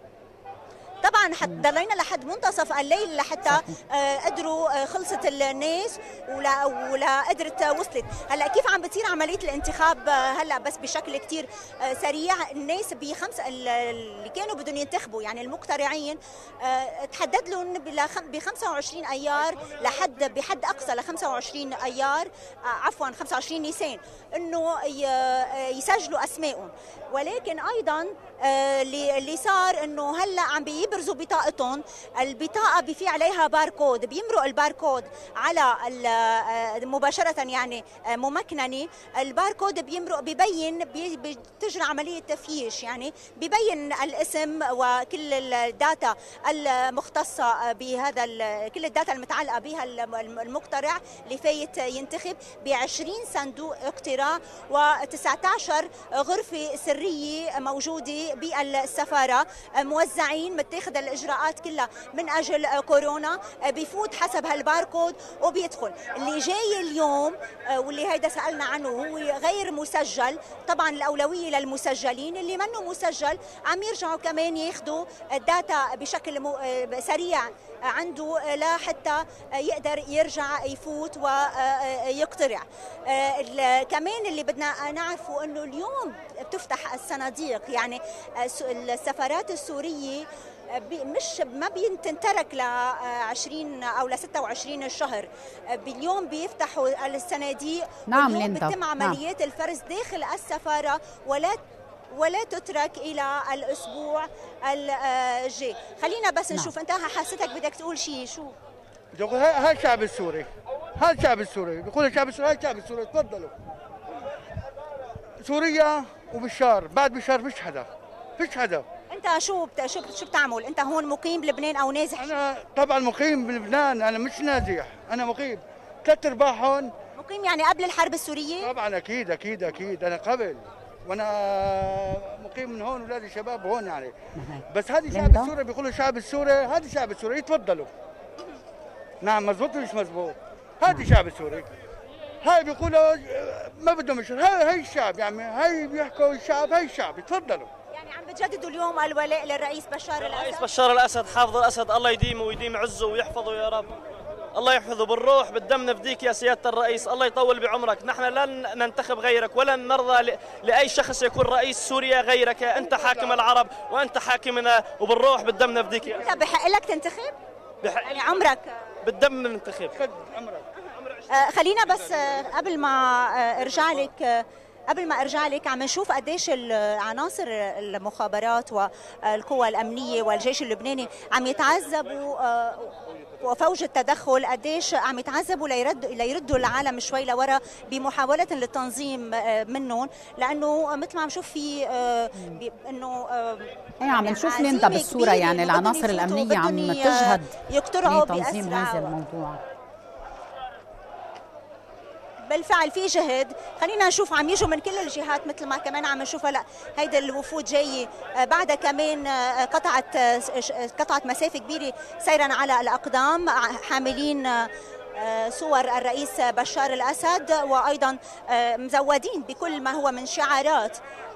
طبعا ضلينا لحد منتصف الليل لحتى قدروا خلصت الناس ولا قدرت وصلت. هلا كيف عم بتصير عمليه الانتخاب هلا بس بشكل كثير سريع. الناس اللي كانوا بدهم ينتخبوا يعني المقترعين تحدد لهم ب 25 ايار لحد بحد اقصى ل 25 ايار عفوا 25 نيسان انه يسجلوا اسمائهم. ولكن ايضا اللي صار انه هلا عم بيبرزوا بطاقتهم، البطاقه بيفي عليها باركود، بيمرق الباركود على مباشره يعني ممكننه، الباركود بيمرق ببين بتجرى عمليه تفييش، يعني ببين الاسم وكل الداتا المختصه بهذا كل الداتا المتعلقه بها المقترع اللي فايت ينتخب ب 20 صندوق اقتراع و19 غرفه سريه موجوده بالسفاره موزعين، متاخذ الاجراءات كلها من اجل كورونا. بيفوت حسب هالباركود وبيدخل. اللي جاي اليوم واللي هيدا سالنا عنه هو غير مسجل، طبعا الاولويه للمسجلين. اللي منه مسجل عم يرجعوا كمان ياخذوا الداتا بشكل سريع عنده لحتى يقدر يرجع يفوت ويقترع. كمان اللي بدنا نعرفه انه اليوم بتفتح الصناديق، يعني السفارات السوريه ما بتنترك ل 20 او ل 26 شهر. باليوم بيفتحوا الصناديق. نعم اليوم بتتم عمليات الفرز داخل السفاره ولا تترك الى الاسبوع الجاي. خلينا بس نشوف. انت حسيتك بدك تقول شيء. شو هاي الشعب السوري، هاي الشعب السوري بيقول الشعب السوري، هاي الشعب السوري تفضلوا. سوريا وبشار، بعد بشار فيش حدا. انت شو بتعمل؟ انت هون مقيم بلبنان او نازح؟ انا طبعا مقيم بلبنان، انا مش نازح، انا مقيم 3/4 مقيم. يعني قبل الحرب السوريه؟ طبعا اكيد انا قبل، وانا مقيم من هون، ولادي شباب هون يعني. بس هذه الشعب السوري بيقولوا الشعب السوري، هذا الشعب السوري يتفضلوا. نعم مزبوط مش مزبوط؟ هذه الشعب السوري، هاي بيقولوا ما بدهم يشتغل، هاي الشعب يعني، هاي بيحكوا الشعب، هاي الشعب يتفضلوا. يعني عم بتجددوا اليوم الولاء للرئيس بشار الاسد؟ الرئيس بشار الاسد حافظ الاسد، الله يديمه ويديم عزه ويحفظه يا رب. الله يحفظه بالروح بالدم نفديك يا سياده الرئيس، الله يطول بعمرك. نحن لن ننتخب غيرك ولن نرضى لاي شخص يكون رئيس سوريا غيرك. انت حاكم العرب وانت حاكمنا، وبالروح بالدم نفديك يا انت بحق لك تنتخب؟ يعني عمرك بالدم ننتخب. عمرك. خلينا بس قبل ما ارجع لك قبل ما ارجع لك، عم نشوف قديش عناصر المخابرات والقوى الامنيه والجيش اللبناني عم يتعذبوا، وفوج التدخل قديش عم يتعذبوا ليردوا العالم شوي لورا بمحاوله للتنظيم منهم، لانه مثل ما عم نشوف في انه عم نشوف ليندا بالصوره يعني العناصر الامنيه عم تجهد يقترعوا بتنظيم هذا الموضوع. بالفعل في جهد، خلينا نشوف عم يجوا من كل الجهات مثل ما كمان عم نشوف هلا هيدا الوفود جاي بعدها كمان قطعت مسافه كبيره سيرا على الاقدام حاملين صور الرئيس بشار الاسد، وايضا مزودين بكل ما هو من شعارات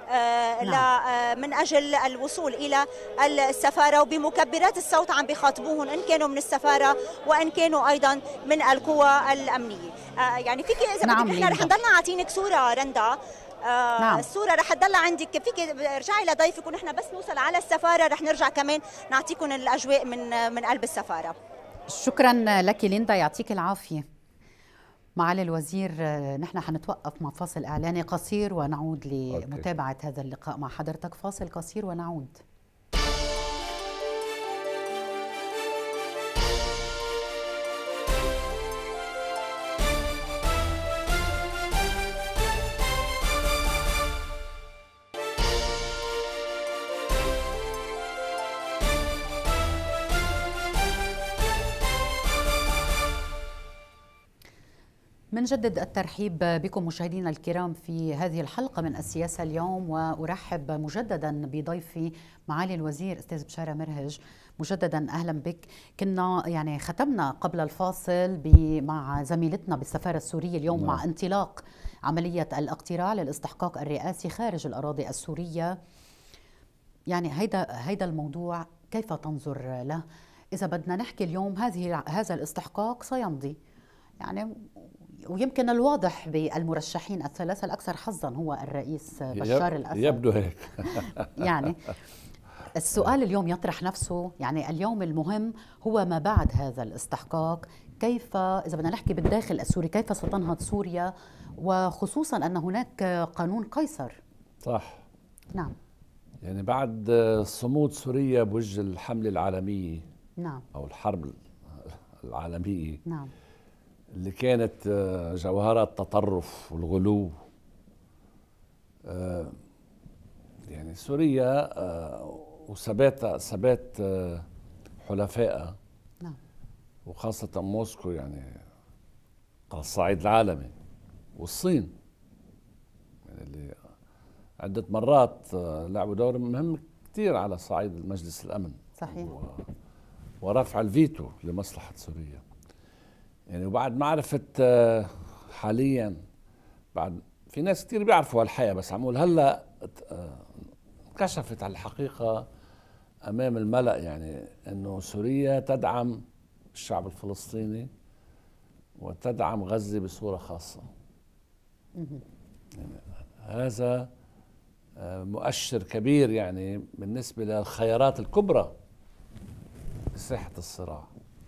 من أجل الوصول إلى السفارة، وبمكبرات الصوت عم بيخاطبوهم إن كانوا من السفارة وإن كانوا أيضا من القوى الأمنية. يعني فيك إذا بدك إحنا رح نضلنا عاطينك صورة رندا، الصورة رح تضل عندك، فيك ارجعي لضيفك ونحن بس نوصل على السفارة رح نرجع كمان نعطيكم الأجواء من قلب السفارة. شكرا لك ليندا، يعطيك العافية. معالي الوزير، نحن حنتوقف مع فاصل إعلاني قصير ونعود لمتابعة هذا اللقاء مع حضرتك. فاصل قصير ونعود. بنجدد الترحيب بكم مشاهدينا الكرام في هذه الحلقة من السياسة اليوم، وأرحب مجددا بضيفي معالي الوزير أستاذ بشارة مرهج. مجددا أهلا بك. كنا يعني ختمنا قبل الفاصل مع زميلتنا بالسفارة السورية اليوم مع انطلاق عملية الاقتراع للاستحقاق الرئاسي خارج الأراضي السورية. يعني هيدا الموضوع كيف تنظر له؟ إذا بدنا نحكي اليوم هذا الاستحقاق سيمضي يعني، ويمكن الواضح بالمرشحين الثلاثة الأكثر حظا هو الرئيس بشار الأسد، يبدو هيك. يعني السؤال اليوم يطرح نفسه، يعني اليوم المهم هو ما بعد هذا الاستحقاق. كيف إذا بدنا نحكي بالداخل السوري كيف ستنهض سوريا، وخصوصا أن هناك قانون قيصر. صح. نعم. يعني بعد صمود سوريا بوجه الحملة العالمية، نعم، أو الحرب العالمية، نعم، اللي كانت جوهرة التطرف والغلو، يعني سوريا وثبات حلفائها، نعم، وخاصة موسكو يعني على الصعيد العالمي، والصين يعني اللي عدة مرات لعبوا دور مهم كتير على صعيد مجلس الأمن. صحيح. ورفع الفيتو لمصلحة سوريا. يعني وبعد معرفة حاليا، بعد في ناس كتير بيعرفوا هالحقيقة، بس عمول هلا انكشفت على الحقيقة أمام الملأ، يعني أنه سوريا تدعم الشعب الفلسطيني وتدعم غزة بصورة خاصة. يعني هذا مؤشر كبير يعني بالنسبة للخيارات الكبرى بساحة الصراع.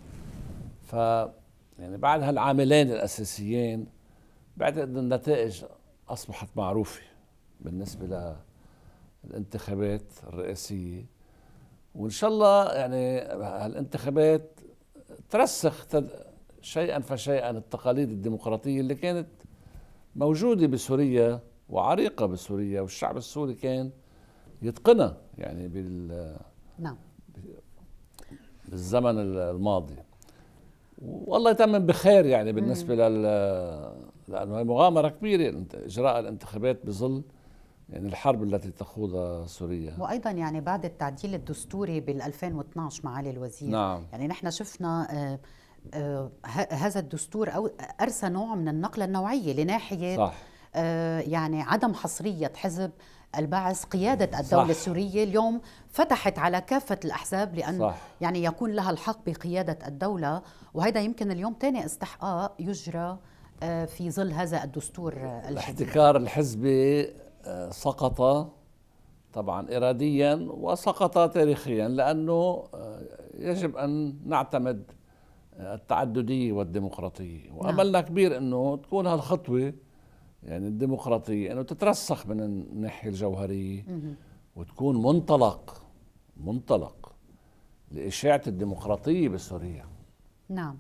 يعني بعد هالعاملين الأساسيين بعتقد النتائج أصبحت معروفة بالنسبة للانتخابات الرئاسية، وإن شاء الله يعني هالانتخابات ترسخ شيئا فشيئا التقاليد الديمقراطية اللي كانت موجودة بسوريا وعريقة بسوريا، والشعب السوري كان يتقنها يعني نعم بالزمن الماضي. والله يتمم بخير يعني بالنسبة لأنه هي مغامرة كبيرة إجراء الانتخابات بظل يعني الحرب التي تخوضها سوريا، وأيضا يعني بعد التعديل الدستوري بال2012 معالي الوزير. نعم. يعني نحن شفنا هذا الدستور أرسى نوع من النقلة النوعية لناحية صح. يعني عدم حصرية حزب البعث قيادة الدولة السورية. اليوم فتحت على كافة الأحزاب لأن صح. يعني يكون لها الحق بقيادة الدولة، وهذا يمكن اليوم ثاني استحقاق يجرى في ظل هذا الدستور الجديد. الاحتكار الحزبي سقط طبعا إراديا وسقط تاريخيا، لأنه يجب أن نعتمد التعددية والديمقراطية، وأملنا كبير أنه تكون هالخطوة يعني الديمقراطية أنه تترسخ من الناحية الجوهرية وتكون منطلق لإشاعة الديمقراطية بسوريا. نعم.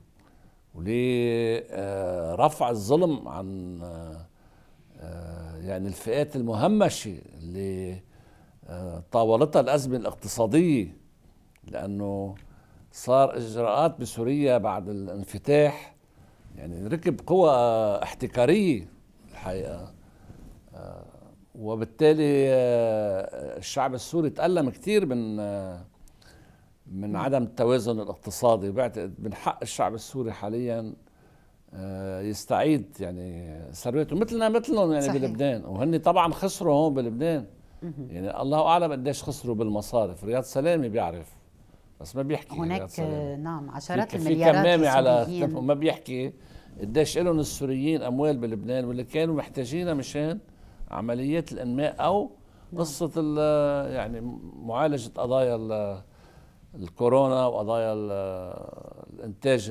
ولرفع الظلم عن يعني الفئات المهمشة اللي طاولتها الأزمة الاقتصادية، لأنه صار إجراءات بسوريا بعد الانفتاح يعني ركب قوى احتكارية الحقيقة، وبالتالي الشعب السوري تألم كثير من عدم التوازن الاقتصادي. وبعتقد من حق الشعب السوري حاليا يستعيد يعني ثروته مثلهم يعني صحيح. بلبنان، وهن طبعا خسروا هون بلبنان يعني الله اعلم قديش خسروا بالمصارف. رياض سلامي بيعرف بس ما بيحكي هناك. نعم عشرات المليارات في كمامة على ما بيحكي قديش لهم السوريين اموال بلبنان واللي كانوا محتاجينها مشان عمليات الانماء او قصة يعني معالجة قضايا الكورونا وقضايا الانتاج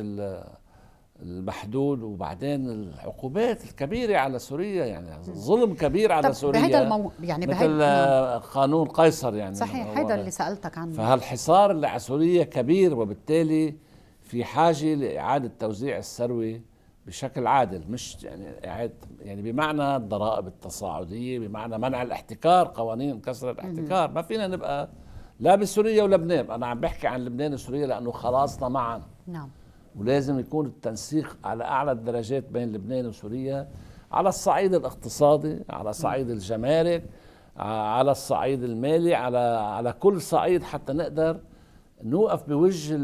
المحدود، وبعدين العقوبات الكبيرة على سوريا، يعني ظلم كبير على سوريا يعني مثل قانون قيصر يعني صحيح. هذا اللي سألتك عنه. فهالحصار اللي على سوريا كبير، وبالتالي في حاجة لإعادة توزيع الثروة بشكل عادل، مش يعني إعادة يعني بمعنى الضرائب التصاعدية، بمعنى منع الاحتكار، قوانين كسر الاحتكار. ما فينا نبقى لا بسوريا ولا لبنان. أنا عم بحكي عن لبنان وسوريا لأنه خلاصنا معا. نعم. ولازم يكون التنسيق على أعلى الدرجات بين لبنان وسوريا على الصعيد الاقتصادي، على صعيد الجمارك، على الصعيد المالي، على كل صعيد، حتى نقدر نوقف بوجه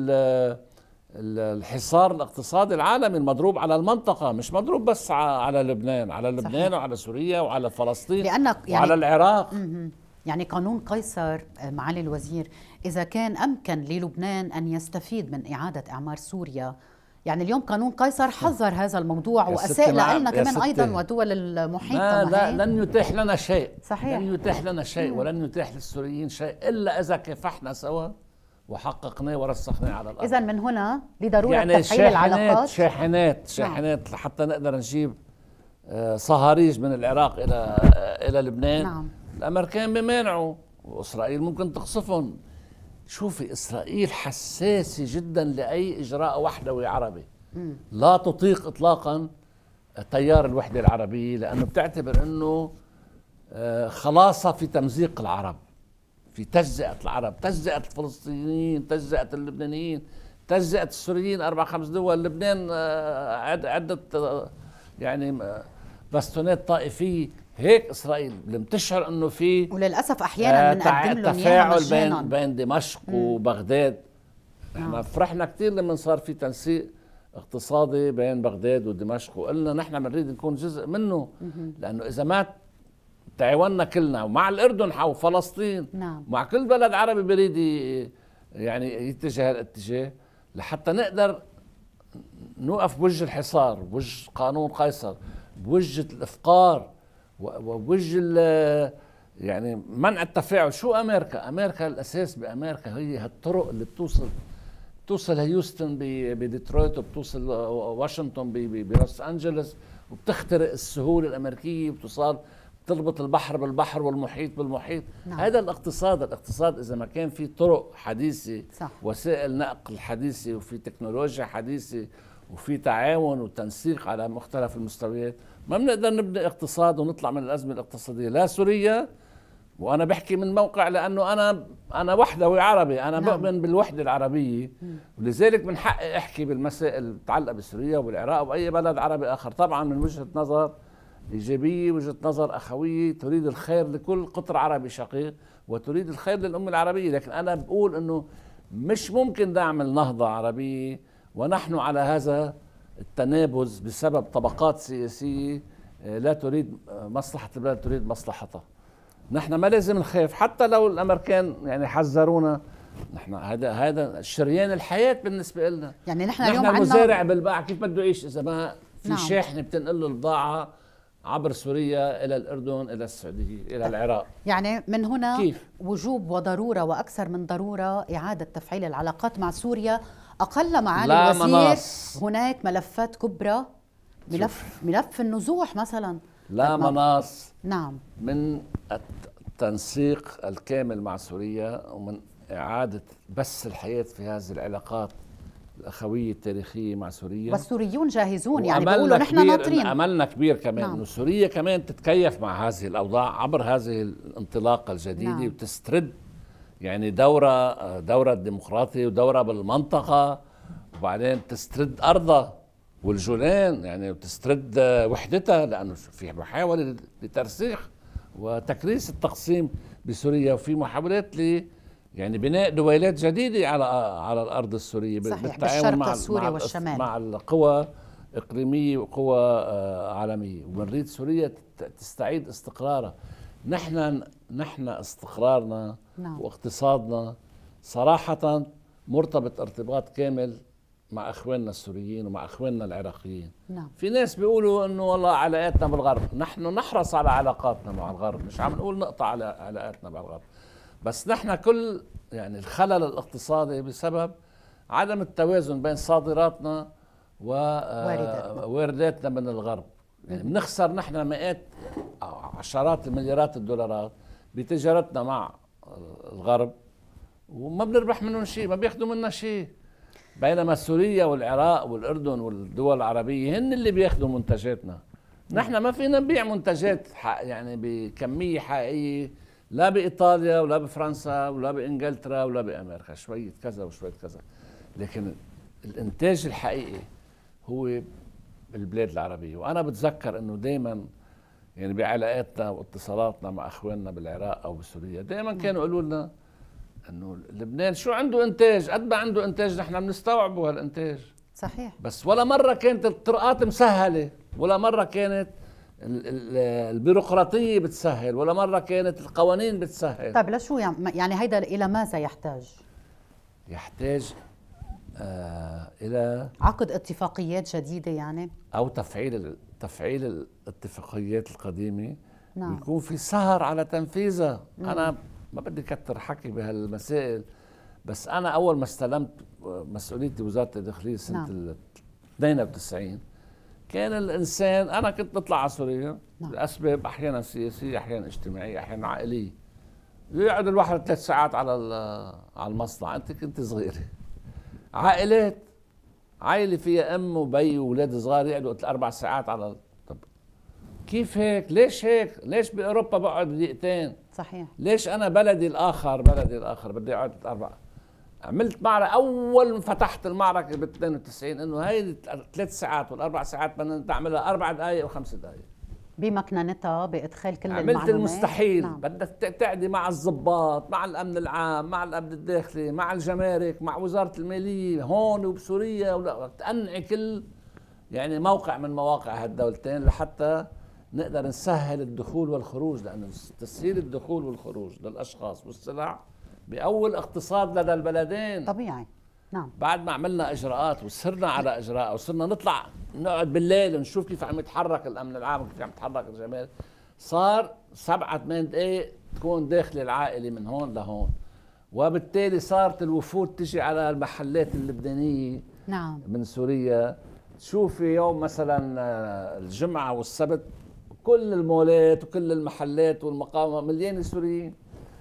الحصار الاقتصادي العالمي المضروب على المنطقة، مش مضروب بس على لبنان، على لبنان صحيح. وعلى سوريا وعلى فلسطين وعلى يعني العراق. يعني قانون قيصر معالي الوزير، إذا كان أمكن للبنان أن يستفيد من إعادة إعمار سوريا، يعني اليوم قانون قيصر حذر هذا الموضوع وأساء لنا كمان أيضا ودول المحيطة. لا لن يتيح لنا شيء صحيح. لن يتيح لنا شيء ولن يتيح للسوريين شيء إلا إذا كافحنا سوا وحققناه ورسخناه على الأرض. إذا من هنا لضرورة يعني تفعيل العلاقات، شاحنات حتى نقدر نجيب صهاريج من العراق إلى لبنان. نعم. الأمريكان بمانعوا وإسرائيل ممكن تقصفهم. شوفي إسرائيل حساسة جدا لأي إجراء وحدوي عربي. لا تطيق إطلاقا تيار الوحدة العربية، لأنه بتعتبر أنه خلاصة في تمزيق العرب، في تجزئة العرب، تجزئة الفلسطينيين، تجزئة اللبنانيين، تجزئة السوريين. 4-5 دول، لبنان عدة يعني باستونات طائفية. هيك اسرائيل لم تشعر انه في، وللاسف احيانا بنقدم لهم تفاعل بين دمشق وبغداد. احنا فرحنا كثير لما صار في تنسيق اقتصادي بين بغداد ودمشق، وقلنا نحن بنريد نكون جزء منه، لانه اذا ما تعاوننا كلنا ومع الاردن او فلسطين مع كل بلد عربي بريد يعني يتجه الاتجاه لحتى نقدر نوقف بوجه الحصار، بوجه قانون قيصر، بوجه الافقار، ووجه يعني منع التفاعل. شو امريكا الاساس بامريكا هي هالطرق اللي بتوصل هيوستن بديترويت، وبتوصل واشنطن بلوس انجلوس، وبتخترق السهول الامريكيه، وبتوصل تربط البحر بالبحر والمحيط بالمحيط. هذا الاقتصاد اذا ما كان في طرق حديثه صح. وسائل نقل حديثه، وفي تكنولوجيا حديثه، وفي تعاون وتنسيق على مختلف المستويات، ما بنقدر نبني اقتصاد ونطلع من الازمه الاقتصاديه. لا سوريا، وانا بحكي من موقع لانه انا وحدوي عربي، انا بؤمن بالوحده العربيه، ولذلك من حقي احكي بالمسائل المتعلقه بسوريا وبالعراق واي بلد عربي اخر، طبعا من وجهه نظر ايجابيه، وجهه نظر اخويه تريد الخير لكل قطر عربي شقيق وتريد الخير للامه العربيه. لكن انا بقول انه مش ممكن نعمل نهضه عربيه ونحن على هذا التنابز بسبب طبقات سياسية لا تريد مصلحة البلد، تريد مصلحتها. نحن ما لازم نخاف حتى لو الأمريكان يعني حذرونا. نحن هذا شريان الحياة بالنسبة لنا. يعني نحن اليوم المزارع بالباعة كيف بده يعيش إذا ما في شاحنة بتنقل له البضاعة عبر سوريا إلى الأردن، إلى السعودية، إلى العراق. يعني من هنا كيف؟ وجوب وضرورة وأكثر من ضرورة إعادة تفعيل العلاقات مع سوريا. أقل معالي الوزير هناك ملفات كبرى، ملف النزوح مثلا، لا مناص نعم من التنسيق الكامل مع سوريا ومن إعادة بس الحياة في هذه العلاقات الأخوية التاريخية مع سوريا. والسوريون جاهزون، يعني بيقولوا نحن ناطرين. أملنا كبير كمان نعم. إنه سوريا كمان تتكيف مع هذه الأوضاع عبر هذه الانطلاقة الجديدة. نعم. وتسترد يعني دورة ديمقراطية ودورة بالمنطقة، وبعدين تسترد أرضها والجولان يعني، وتسترد وحدتها، لأنه في محاولة لترسيخ وتكريس التقسيم بسوريا، وفي محاولات يعني بناء دويلات جديدة على الأرض السورية بالتعاون مع السوري والشمال مع القوى إقليمية وقوى عالمية. ونريد سوريا تستعيد استقرارها. نحن استقرارنا نعم. واقتصادنا صراحة مرتبط ارتباط كامل مع اخواننا السوريين ومع اخواننا العراقيين. نعم. في ناس بيقولوا انه والله علاقاتنا بالغرب، نحن نحرص على علاقاتنا مع الغرب، مش عم نقول نقطع على علاقاتنا مع الغرب، بس نحن كل يعني الخلل الاقتصادي بسبب عدم التوازن بين صادراتنا ووارداتنا من الغرب. يعني بنخسر نحن مئات أو عشرات المليارات الدولارات بتجارتنا مع الغرب، وما بنربح منهم شيء، ما بياخذوا منا شيء. بينما سوريا والعراق والأردن والدول العربية هن اللي بياخذوا منتجاتنا. نحن ما فينا نبيع منتجات يعني بكمية حقيقية، لا بإيطاليا ولا بفرنسا ولا بإنجلترا ولا بأمريكا، شوية كذا وشوية كذا. لكن الإنتاج الحقيقي هو بالبلاد العربية. وأنا بتذكر أنه دايما يعني بعلاقاتنا واتصالاتنا مع أخواننا بالعراق أو بسوريا دايما كانوا يقولوا لنا انه لبنان شو عنده انتاج، قد ما عنده انتاج نحن بنستوعبه هالانتاج. صحيح. بس ولا مره كانت الطرقات مسهله، ولا مره كانت البيروقراطيه بتسهل، ولا مره كانت القوانين بتسهل. طيب لشو يعني هيدا الى ماذا يحتاج؟ يحتاج الى عقد اتفاقيات جديده يعني، او تفعيل الاتفاقيات القديمه. نعم. ويكون في سهر على تنفيذها. انا ما بدي كتر حكي بهالمسائل، بس أنا أول ما استلمت مسؤوليتي وزارة الداخلية سنة 92 كان الإنسان، أنا كنت بطلع على سوريا لأسباب أحيانا سياسية، أحيانا اجتماعية، أحيانا عائلية. يقعد الواحد 3 ساعات على المصنع. أنت كنت صغيرة، عائلة فيها أم وبي وولاد صغار يقعدوا 4 ساعات على. طب كيف هيك؟ ليش هيك؟ ليش بأوروبا بقعد دقيقتين؟ صحيح. ليش أنا بلدي الآخر بدي أقعد 4؟ عملت معركة أول ما فتحت المعركة ب 92 إنه هاي 3 ساعات وال4 ساعات بدنا نعملها 4 دقائق و5 دقائق. بمكننتها بإدخال كل عملت المعلومات. المستحيل. نعم. بدك تعدي مع الضباط، مع الأمن العام، مع الأمن الداخلي، مع الجمارك، مع وزارة المالية هون وبسوريا، ولا تقنعي كل يعني موقع من مواقع هالدولتين لحتى نقدر نسهل الدخول والخروج، لأنه تسهيل الدخول والخروج للأشخاص والسلع بأول اقتصاد لدى البلدين. طبيعي. نعم. بعد ما عملنا إجراءات وصرنا على إجراء وصرنا نطلع نقعد بالليل ونشوف كيف عم يتحرك الأمن العام وكيف عم يتحرك الجمال، صار 7-8 دقائق تكون داخل العائلة من هون لهون. وبالتالي صارت الوفود تجي على المحلات اللبنانية. نعم. من سوريا. شوفي يوم مثلا الجمعة والسبت كل المولات وكل المحلات والمقاهي مليانة سوريين.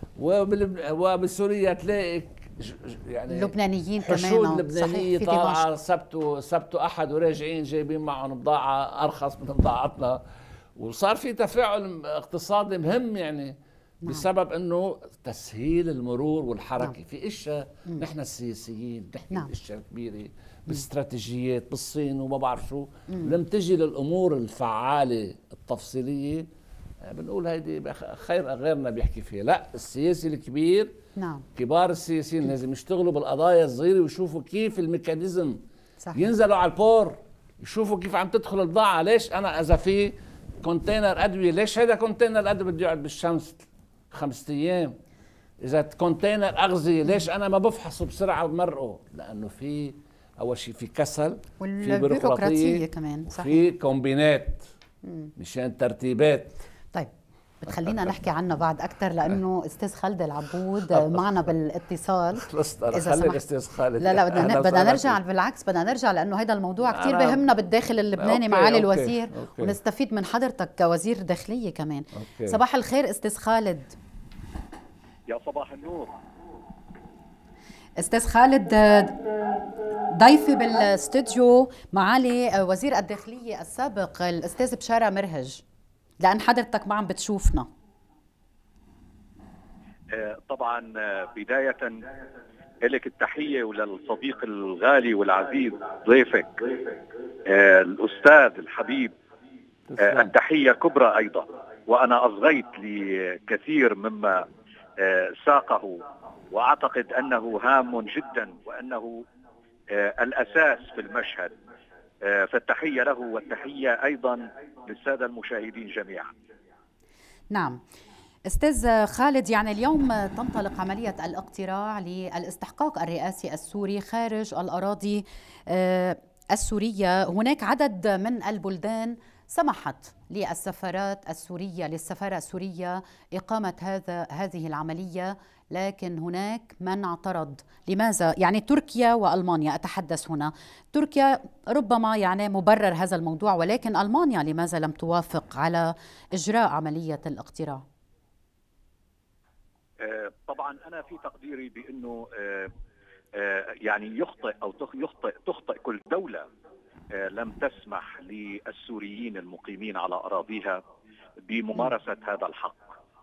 وبسوريا تلاقي يعني لبنانيين حشود كمان. لبنانية طالعة سبت وأحد وراجعين جايبين معهم بضاعة أرخص من بضاعتنا. وصار في تفاعل اقتصادي مهم يعني بسبب انه تسهيل المرور والحركه. في اشياء نحن السياسيين نحكي اشياء كبيره باستراتيجيات بالصين وما بعرف شو، لم تجي للامور الفعاله التفصيليه بنقول هيدي خير غيرنا بيحكي فيها. لا، السياسي الكبير كبار السياسيين لازم يشتغلوا بالقضايا الصغيره ويشوفوا كيف الميكانيزم. ينزلوا على البور يشوفوا كيف عم تدخل البضاعه. ليش انا اذا في كونتينر ادويه، ليش هذا كونتينر ادويه بده يقعد بالشمس 5 ايام؟ اذا كونتينر اغذيه ليش انا ما بفحصه بسرعه وبمرقه؟ لانه في اول شيء في كسل، في بيروقراطيه كمان، في كومبينات مشان ترتيبات. طيب بتخلينا نحكي عنها بعد أكثر، لأنه أستاذ خالد العبود معنا بالاتصال. خلص أنا خلي الأستاذ خالد. لا بدنا نرجع، بالعكس بدنا نرجع، لأنه هذا الموضوع كثير بهمنا بالداخل اللبناني معالي الوزير. ونستفيد من حضرتك كوزير داخلية كمان. صباح الخير أستاذ خالد. يا صباح النور أستاذ خالد، ضيفي بالاستوديو معالي وزير الداخلية السابق الأستاذ بشارة مرهج، لأن حضرتك ما عم بتشوفنا. طبعا بداية لك التحية وللصديق الغالي والعزيز ضيفك الأستاذ الحبيب التحية كبرى أيضا، وأنا أصغيت لكثير مما ساقه، وأعتقد أنه هام جدا وأنه الأساس في المشهد، فالتحية له والتحية أيضا للسادة المشاهدين جميعا. نعم أستاذ خالد، يعني اليوم تنطلق عملية الاقتراع للاستحقاق الرئاسي السوري خارج الأراضي السورية. هناك عدد من البلدان سمحت للسفارات السورية للسفارة السورية إقامة هذه العملية، لكن هناك من اعترض. لماذا؟ يعني تركيا وألمانيا، أتحدث هنا. تركيا ربما يعني مبرر هذا الموضوع، ولكن ألمانيا لماذا لم توافق على إجراء عملية الاقتراع؟ طبعا أنا في تقديري بأنه يعني تخطئ كل دولة لم تسمح للسوريين المقيمين على أراضيها بممارسة هذا الحق،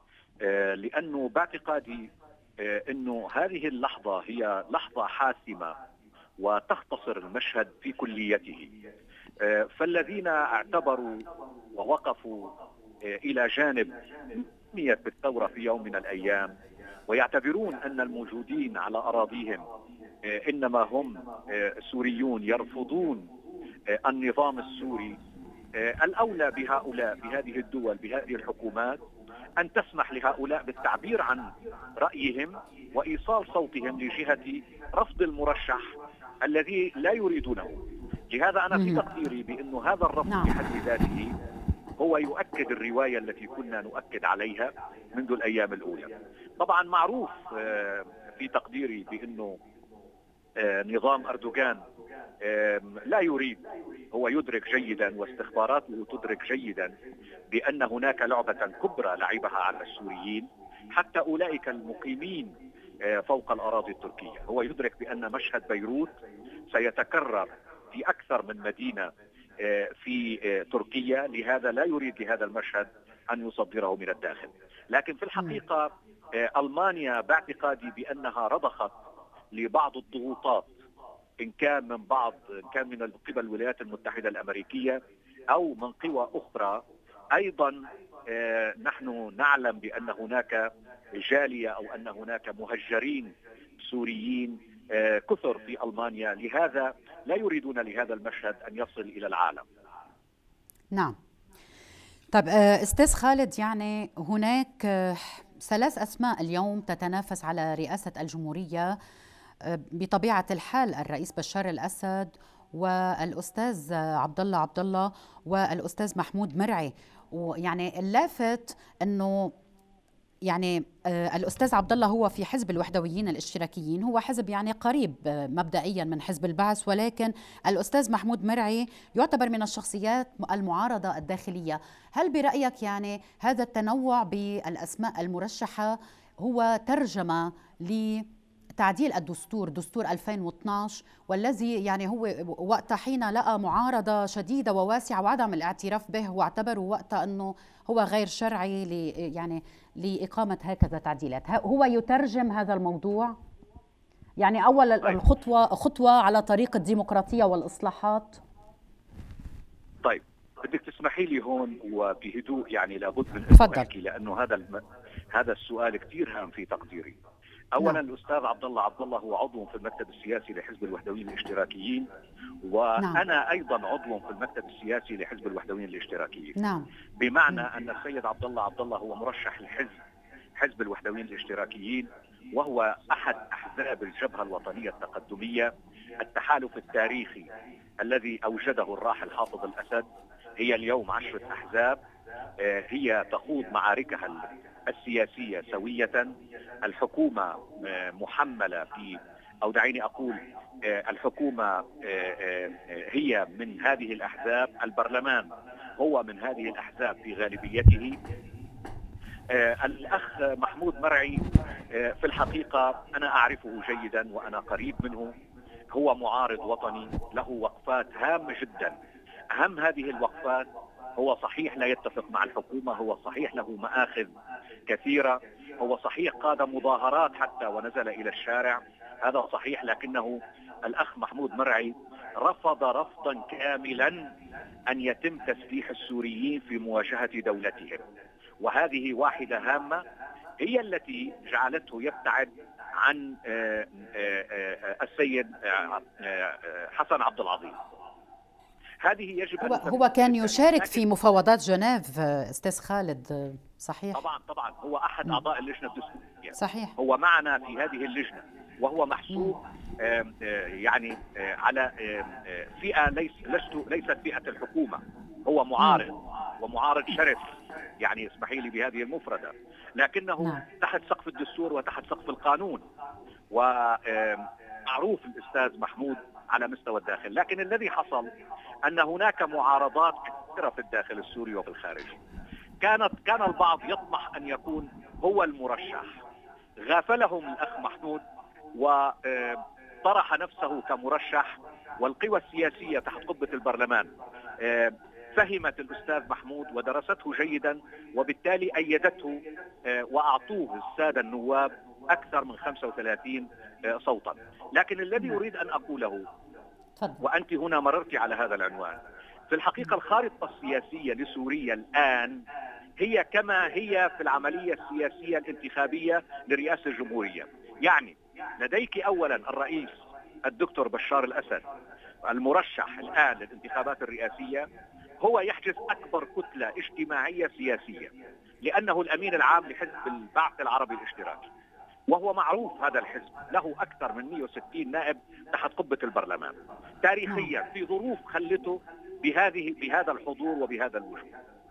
لأنه باعتقادي أنه هذه اللحظة هي لحظة حاسمة وتختصر المشهد في كليته. فالذين اعتبروا ووقفوا إلى جانب نية الثورة في يوم من الأيام ويعتبرون أن الموجودين على أراضيهم إنما هم سوريون يرفضون النظام السوري، الأولى بهؤلاء بهذه الدول بهذه الحكومات أن تسمح لهؤلاء بالتعبير عن رأيهم وإيصال صوتهم لجهة رفض المرشح الذي لا يريدونه. لهذا أنا في تقديري بأن هذا الرفض بحد ذاته هو يؤكد الرواية التي كنا نؤكد عليها منذ الأيام الأولى. طبعا معروف في تقديري بأنه نظام أردوغان لا يريد، هو يدرك جيدا واستخباراته تدرك جيدا بأن هناك لعبة كبرى لعبها على السوريين حتى أولئك المقيمين فوق الأراضي التركية. هو يدرك بأن مشهد بيروت سيتكرر في أكثر من مدينة في تركيا، لهذا لا يريد لهذا المشهد أن يصدره من الداخل. لكن في الحقيقة ألمانيا باعتقادي بأنها رضخت لبعض الضغوطات، إن كان من قبل الولايات المتحدة الأمريكية أو من قوى أخرى. أيضا نحن نعلم بأن هناك جالية أو أن هناك مهجرين سوريين كثر في ألمانيا، لهذا لا يريدون لهذا المشهد أن يصل إلى العالم. نعم. طب أستاذ خالد، يعني هناك 3 أسماء اليوم تتنافس على رئاسة الجمهورية بطبيعة الحال: الرئيس بشار الأسد والأستاذ عبد الله والأستاذ محمود مرعي. ويعني اللافت أنه يعني الأستاذ عبد الله هو في حزب الوحدويين الاشتراكيين، هو حزب يعني قريب مبدئيا من حزب البعث، ولكن الأستاذ محمود مرعي يعتبر من الشخصيات المعارضة الداخلية. هل برأيك يعني هذا التنوع بالأسماء المرشحة هو ترجمة لتعديل الدستور، دستور 2012، والذي يعني هو وقتها حين لقى معارضة شديدة وواسعة وعدم الاعتراف به، واعتبروا وقتها أنه هو غير شرعي يعني لإقامة هكذا تعديلات؟ هو يترجم هذا الموضوع؟ يعني أول خطوة على طريق الديمقراطية والإصلاحات. طيب بدك تسمحي لي هون وبهدوء، يعني لابد من أن أحكي، لأنه هذا السؤال كثير هام في تقديري. أولا الأستاذ عبد الله هو عضو في المكتب السياسي لحزب الوحدويين الاشتراكيين، وأنا أيضا عضو في المكتب السياسي لحزب الوحدويين الاشتراكيين. بمعنى أن السيد عبد الله هو مرشح حزب الوحدويين الاشتراكيين، وهو أحد أحزاب الجبهة الوطنية التقدمية التحالف التاريخي الذي أوجده الراحل حافظ الأسد. هي اليوم 10 أحزاب، هي تخوض معاركها السياسية سوية. الحكومة محملة في، أو دعيني أقول الحكومة هي من هذه الأحزاب، البرلمان هو من هذه الأحزاب في غالبيته. الأخ محمود مرعي في الحقيقة أنا أعرفه جيدا وأنا قريب منه، هو معارض وطني له وقفات هامة جدا. أهم هذه الوقفات، هو صحيح لا يتفق مع الحكومة، هو صحيح له مآخذ كثيرة، هو صحيح قاد مظاهرات حتى ونزل إلى الشارع، هذا صحيح، لكنه الأخ محمود مرعي رفض رفضا كاملا أن يتم تسليح السوريين في مواجهة دولتهم. وهذه واحدة هامة هي التي جعلته يبتعد عن السيد حسن عبد العظيم. هذه يجب هو كان يشارك في مفاوضات جنيف استاذ خالد، صحيح؟ طبعا هو احد اعضاء اللجنه الدستوريه، صحيح، هو معنا في هذه اللجنه، وهو محسوب يعني على فئه ليست فئه الحكومه، هو معارض ومعارض شرس، يعني اسمحي لي بهذه المفردة، لكنه تحت سقف الدستور وتحت سقف القانون، ومعروف الأستاذ محمود على مستوى الداخل. لكن الذي حصل أن هناك معارضات كثيرة في الداخل السوري وفي الخارج. كان البعض يطمح أن يكون هو المرشح، غافلهم الأخ محمود وطرح نفسه كمرشح، والقوى السياسية تحت قبة البرلمان فهمت الأستاذ محمود ودرسته جيدا، وبالتالي أيدته وأعطوه السادة النواب أكثر من 35 صوتا. لكن الذي أريد أن أقوله، وأنت هنا مررت على هذا العنوان، في الحقيقة الخارطة السياسية لسوريا الآن هي كما هي في العملية السياسية الانتخابية لرئاسة الجمهورية. يعني لديك أولا الرئيس الدكتور بشار الأسد المرشح الآن للانتخابات الرئاسية، هو يحجز أكبر كتلة اجتماعية سياسية، لأنه الأمين العام لحزب البعث العربي الاشتراكي، وهو معروف هذا الحزب له أكثر من 160 نائب تحت قبة البرلمان. تاريخيا في ظروف خلته بهذا الحضور وبهذا الوجود.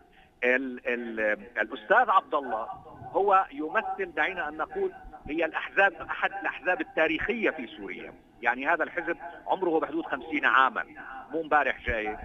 الأستاذ عبد الله هو يمثل، دعينا أن نقول، هي الأحزاب، أحد الأحزاب التاريخية في سوريا. يعني هذا الحزب عمره بحدود 50 عاما، مو امبارح جاي.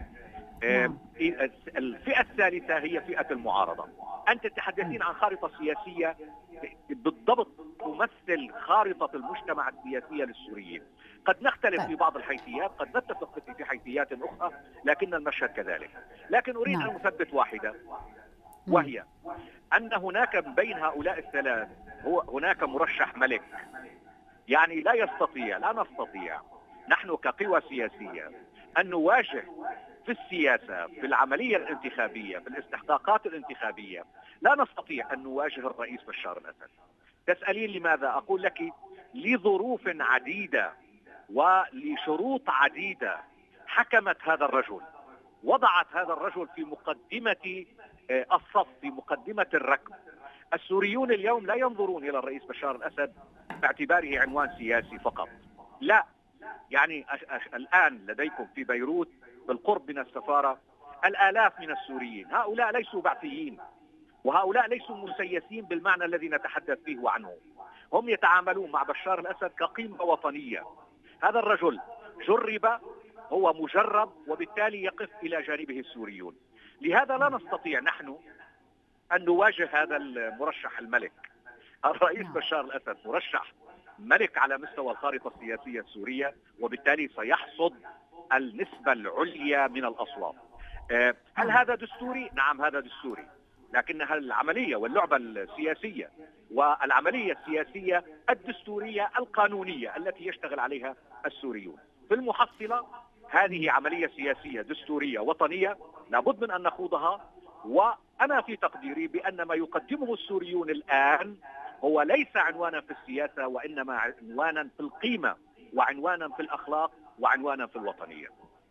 الفئة الثالثة هي فئة المعارضة. أنت تتحدثين عن خارطة سياسية بالضبط تمثل خارطة المجتمع السياسية للسوريين. قد نختلف في بعض الحيثيات، قد نتفق في حيثيات أخرى، لكن المشهد كذلك. لكن أريد أن أثبت واحدة، وهي أن هناك بين هؤلاء الثلاث هناك مرشح ملك. يعني لا نستطيع نحن كقوى سياسية أن نواجه في السياسة، في العملية الانتخابية، في الاستحقاقات الانتخابية، لا نستطيع أن نواجه الرئيس بشار الأسد. تسألين لماذا؟ أقول لك لظروف عديدة ولشروط عديدة حكمت هذا الرجل، وضعت هذا الرجل في مقدمة الصف، في مقدمة الركب. السوريون اليوم لا ينظرون إلى الرئيس بشار الأسد باعتباره عنوان سياسي فقط، لا. يعني الآن لديكم في بيروت بالقرب من السفارة الآلاف من السوريين، هؤلاء ليسوا بعثيين، وهؤلاء ليسوا مسيسين بالمعنى الذي نتحدث فيه عنه. هم يتعاملون مع بشار الأسد كقيمة وطنية. هذا الرجل جرب، هو مجرب، وبالتالي يقف إلى جانبه السوريون. لهذا لا نستطيع نحن أن نواجه هذا المرشح الملك. الرئيس بشار الأسد مرشح ملك على مستوى الخارطة السياسية السورية، وبالتالي سيحصد النسبة العليا من الأصوات. هل هذا دستوري؟ نعم هذا دستوري، لكن العملية واللعبة السياسية والعملية السياسية الدستورية القانونية التي يشتغل عليها السوريون، في المحصلة هذه عملية سياسية دستورية وطنية لابد من أن نخوضها. وأنا في تقديري بأن ما يقدمه السوريون الآن هو ليس عنوانا في السياسة، وإنما عنوانا في القيمة، وعنوانا في الأخلاق، وعنوانا في الوطنية.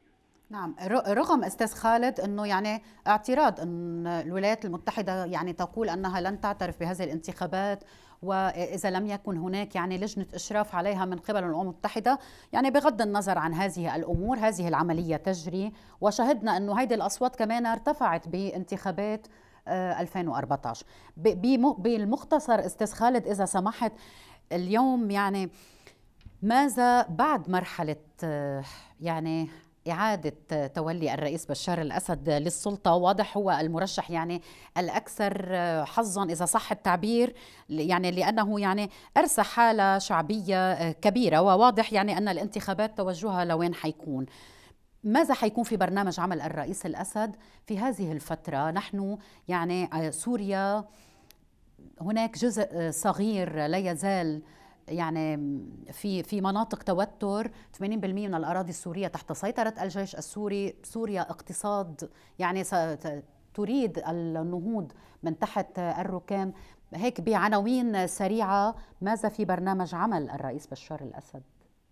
نعم، رغم استاذ خالد انه يعني اعتراض ان الولايات المتحده يعني تقول انها لن تعترف بهذه الانتخابات، واذا لم يكن هناك يعني لجنه اشراف عليها من قبل الامم المتحده، يعني بغض النظر عن هذه الامور هذه العمليه تجري، وشهدنا انه هذه الاصوات كمان ارتفعت بانتخابات 2014. بالمختصر استاذ خالد اذا سمحت، اليوم يعني ماذا بعد مرحله يعني إعادة تولي الرئيس بشار الأسد للسلطة؟ واضح هو المرشح يعني الأكثر حظا إذا صح التعبير، يعني لأنه يعني أرسى حالة شعبية كبيرة، وواضح يعني أن الانتخابات توجهها لوين حيكون. ماذا حيكون في برنامج عمل الرئيس الأسد في هذه الفترة؟ نحن يعني سوريا هناك جزء صغير لا يزال يعني في مناطق توتر، 80% من الأراضي السورية تحت سيطرة الجيش السوري. سوريا اقتصاد يعني تريد النهوض من تحت الركام. هيك بعناوين سريعة، ماذا في برنامج عمل الرئيس بشار الأسد؟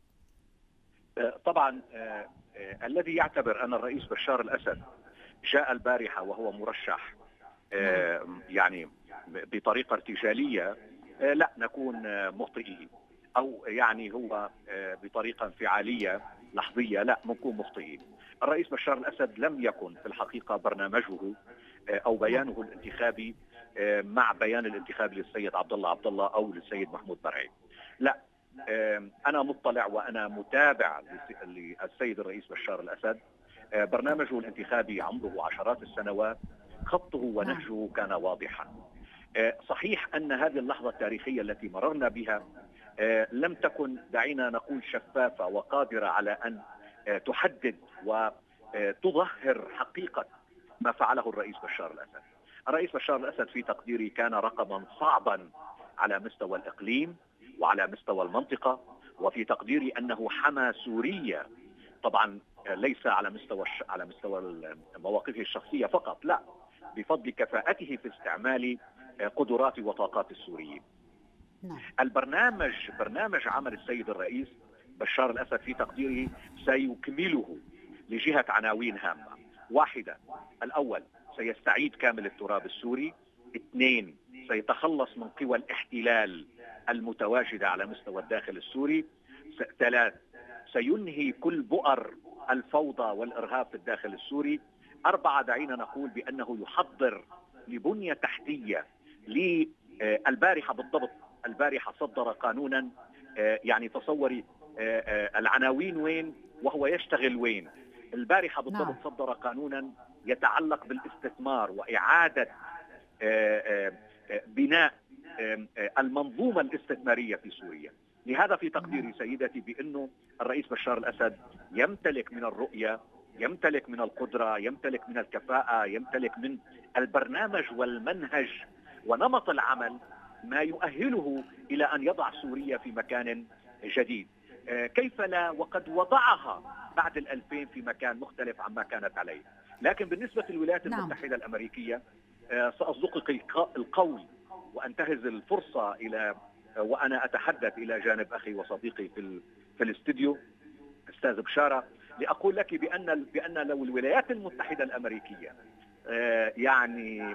طبعا الذي يعتبر أن الرئيس بشار الأسد جاء البارحة وهو مرشح يعني بطريقة ارتجالية، لا نكون مخطئين، أو يعني هو بطريقة انفعالية لحظية، لا نكون مخطئين. الرئيس بشار الأسد لم يكن في الحقيقة برنامجه أو بيانه الانتخابي مع بيان الانتخابي للسيد عبد الله أو للسيد محمود مرعي. لا، أنا مطلع وأنا متابع للسيد الرئيس بشار الأسد. برنامجه الانتخابي عمره عشرات السنوات، خطه ونهجه كان واضحا. صحيح أن هذه اللحظة التاريخية التي مررنا بها لم تكن، دعينا نقول، شفافة وقادرة على أن تحدد وتظهر حقيقة ما فعله الرئيس بشار الأسد. الرئيس بشار الأسد في تقديري كان رقما صعبا على مستوى الإقليم وعلى مستوى المنطقة، وفي تقديري أنه حمى سوريا، طبعا ليس على مستوى مواقفه الشخصية فقط، لا، بفضل كفاءته في استعمال قدرات وطاقات السوريين. برنامج عمل السيد الرئيس بشار الأسد في تقديره سيكمله لجهة عناوين هامة. واحدة، الأول سيستعيد كامل التراب السوري. 2، سيتخلص من قوى الاحتلال المتواجدة على مستوى الداخل السوري. 3، سينهي كل بؤر الفوضى والإرهاب في الداخل السوري. 4، دعينا نقول بأنه يحضر لبنية تحتية للبارحة بالضبط. البارحة صدر قانونا، يعني تصوري العناوين وين وهو يشتغل وين. البارحة بالضبط صدر قانونا يتعلق بالاستثمار وإعادة بناء المنظومة الاستثمارية في سوريا. لهذا في تقديري سيدتي بأنه الرئيس بشار الأسد يمتلك من الرؤية، يمتلك من القدرة، يمتلك من الكفاءة، يمتلك من البرنامج والمنهج ونمط العمل ما يؤهله إلى أن يضع سوريا في مكان جديد. كيف لا، وقد وضعها بعد 2000 في مكان مختلف عما كانت عليه. لكن بالنسبة للولايات المتحدة الأمريكية سأصدقك القول وأنتهز الفرصة وأنا أتحدث إلى جانب أخي وصديقي في الاستوديو أستاذ بشارة، لأقول لك بأن لو الولايات المتحدة الأمريكية يعني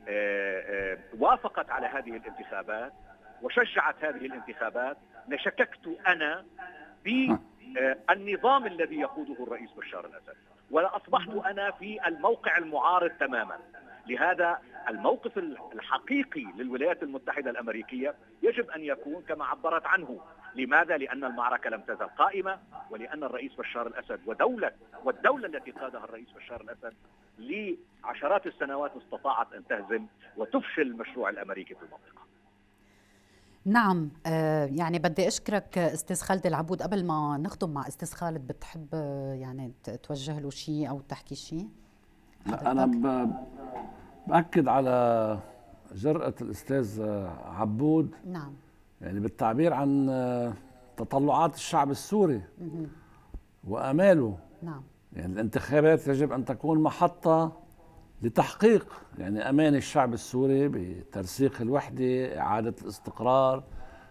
وافقت على هذه الانتخابات وشجعت هذه الانتخابات، لشككت أنا بالنظام الذي يقوده الرئيس بشار الأسد، ولا أصبحت أنا في الموقع المعارض تماما. لهذا الموقف الحقيقي للولايات المتحدة الأمريكية يجب أن يكون كما عبرت عنه. لماذا؟ لأن المعركة لم تزل قائمة، ولأن الرئيس بشار الأسد والدولة التي قادها الرئيس بشار الأسد لعشرات السنوات استطاعت أن تهزم وتفشل المشروع الأمريكي في المنطقة. نعم، يعني بدي أشكرك أستاذ خالد العبود. قبل ما نختم مع أستاذ خالد، بتحب يعني توجه له شيء أو تحكي شيء؟ أنا بأكد على جرأة الأستاذ عبود، نعم، يعني بالتعبير عن تطلعات الشعب السوري وآماله. نعم، يعني الانتخابات يجب أن تكون محطة لتحقيق يعني أمان الشعب السوري بترسيخ الوحدة، إعادة الاستقرار،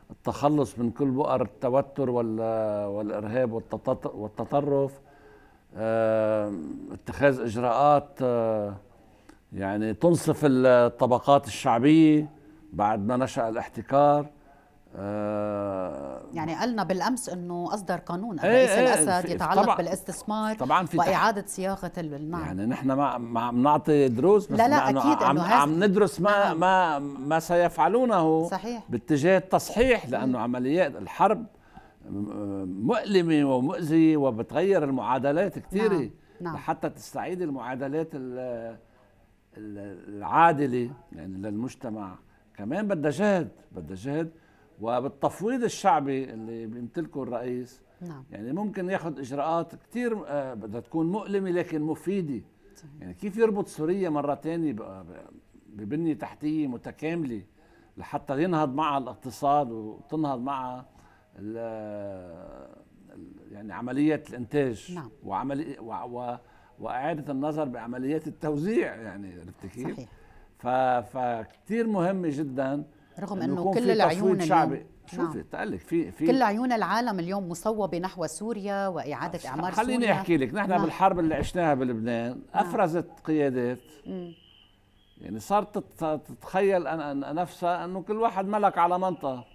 التخلص من كل بؤر التوتر والإرهاب والتطرف، اتخاذ إجراءات يعني تنصف الطبقات الشعبية بعد ما نشأ الاحتكار. يعني قلنا بالأمس أنه أصدر قانون الرئيس الأسد يتعلق بالاستثمار طبعا وإعادة صياغة النعم. يعني نحن ما بنعطي دروس، بس لا أكيد عم ندرس ما سيفعلونه صحيح. باتجاه التصحيح، لأنه عمليات الحرب مؤلمة ومؤذية وبتغير المعادلات كثيرة. نعم. لحتى تستعيد المعادلات العادلة يعني للمجتمع كمان بدها جهد وبالتفويض الشعبي اللي بيمتلكه الرئيس. نعم. يعني ممكن ياخذ اجراءات كثير بدها تكون مؤلمه لكن مفيده. يعني كيف يربط سوريا مره ثانيه ببنيه تحتيه متكامله لحتى ينهض معها الاقتصاد وتنهض معها يعني عمليات الانتاج. نعم. واعاده النظر بعمليات التوزيع، يعني عرفت كيف؟ صحيح. فكثير مهمه جدا، رغم انه كل العيون شعبي. شوفي تقلك في كل عيون العالم اليوم مصوبه نحو سوريا واعاده اعمار سوريا. خليني احكي لك، نحن بالحرب اللي عشناها بلبنان افرزت قيادات يعني صارت تتخيل نفسها انه كل واحد ملك على منطقه.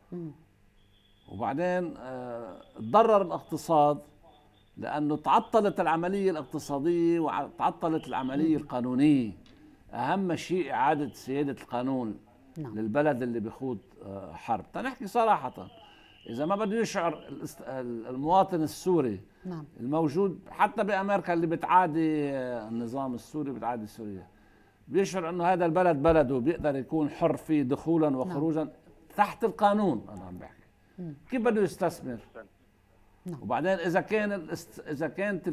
وبعدين تضرر الاقتصاد لانه تعطلت العمليه الاقتصاديه وتعطلت العمليه القانونيه. اهم شيء اعاده سياده القانون. نعم. للبلد اللي بيخوض حرب. تنحكي صراحة، إذا ما بده يشعر المواطن السوري. نعم. الموجود حتى بأمريكا اللي بتعادي النظام السوري بتعادي سوريا، بيشعر إنه هذا البلد بلده بيقدر يكون حر فيه دخولا وخروجا. نعم. تحت القانون. أنا عم بحكي كيف بده يستثمر. نعم. وبعدين إذا كانت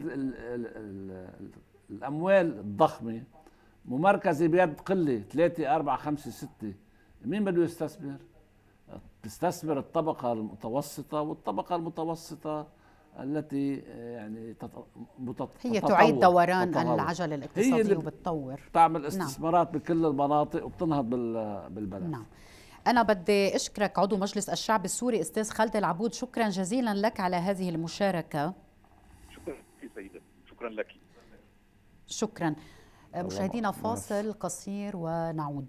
الأموال الضخمة ممركزة بيد قلة 3 4 5 6، مين بده يستثمر؟ تستثمر الطبقة المتوسطة، والطبقة المتوسطة التي يعني هي تعيد دوران العجلة الاقتصادية وبتطور، تعمل استثمارات. نعم. بكل المناطق وبتنهض بالبلد. نعم. أنا بدي أشكرك عضو مجلس الشعب السوري أستاذ خالد العبود، شكرا جزيلا لك على هذه المشاركة. شكرا سيدة، شكرا لك. شكرا. مشاهدينا فاصل قصير ونعود.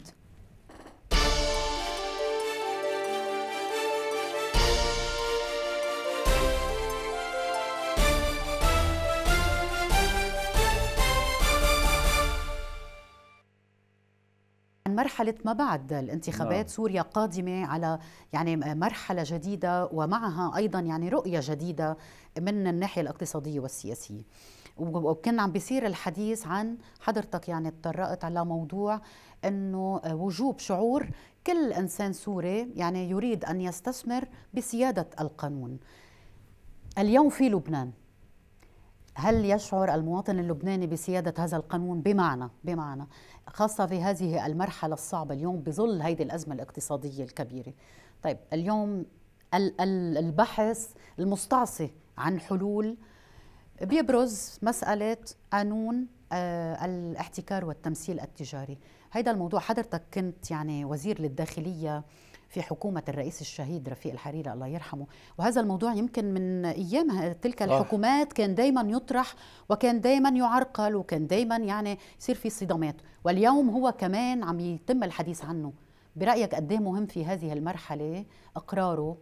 مرحلة ما بعد الانتخابات. سوريا قادمة على يعني مرحلة جديدة ومعها أيضا يعني رؤية جديدة من الناحية الاقتصادية والسياسية. وكان عم بيصير الحديث عن حضرتك يعني تطرقت على موضوع انه وجوب شعور كل انسان سوري يعني يريد ان يستثمر بسيادة القانون. اليوم في لبنان هل يشعر المواطن اللبناني بسيادة هذا القانون بمعنى خاصة في هذه المرحلة الصعبة اليوم بظل هذه الأزمة الاقتصادية الكبيرة؟ طيب اليوم البحث المستعصي عن حلول بيبرز مسألة قانون الاحتكار والتمثيل التجاري. هذا الموضوع حضرتك كنت يعني وزير للداخلية في حكومة الرئيس الشهيد رفيق الحريري الله يرحمه، وهذا الموضوع يمكن من أيام تلك الحكومات كان دايما يطرح وكان دايما يعرقل وكان دايما يعني يصير في صدامات، واليوم هو كمان عم يتم الحديث عنه. برأيك قد ايه مهم في هذه المرحلة إقراره،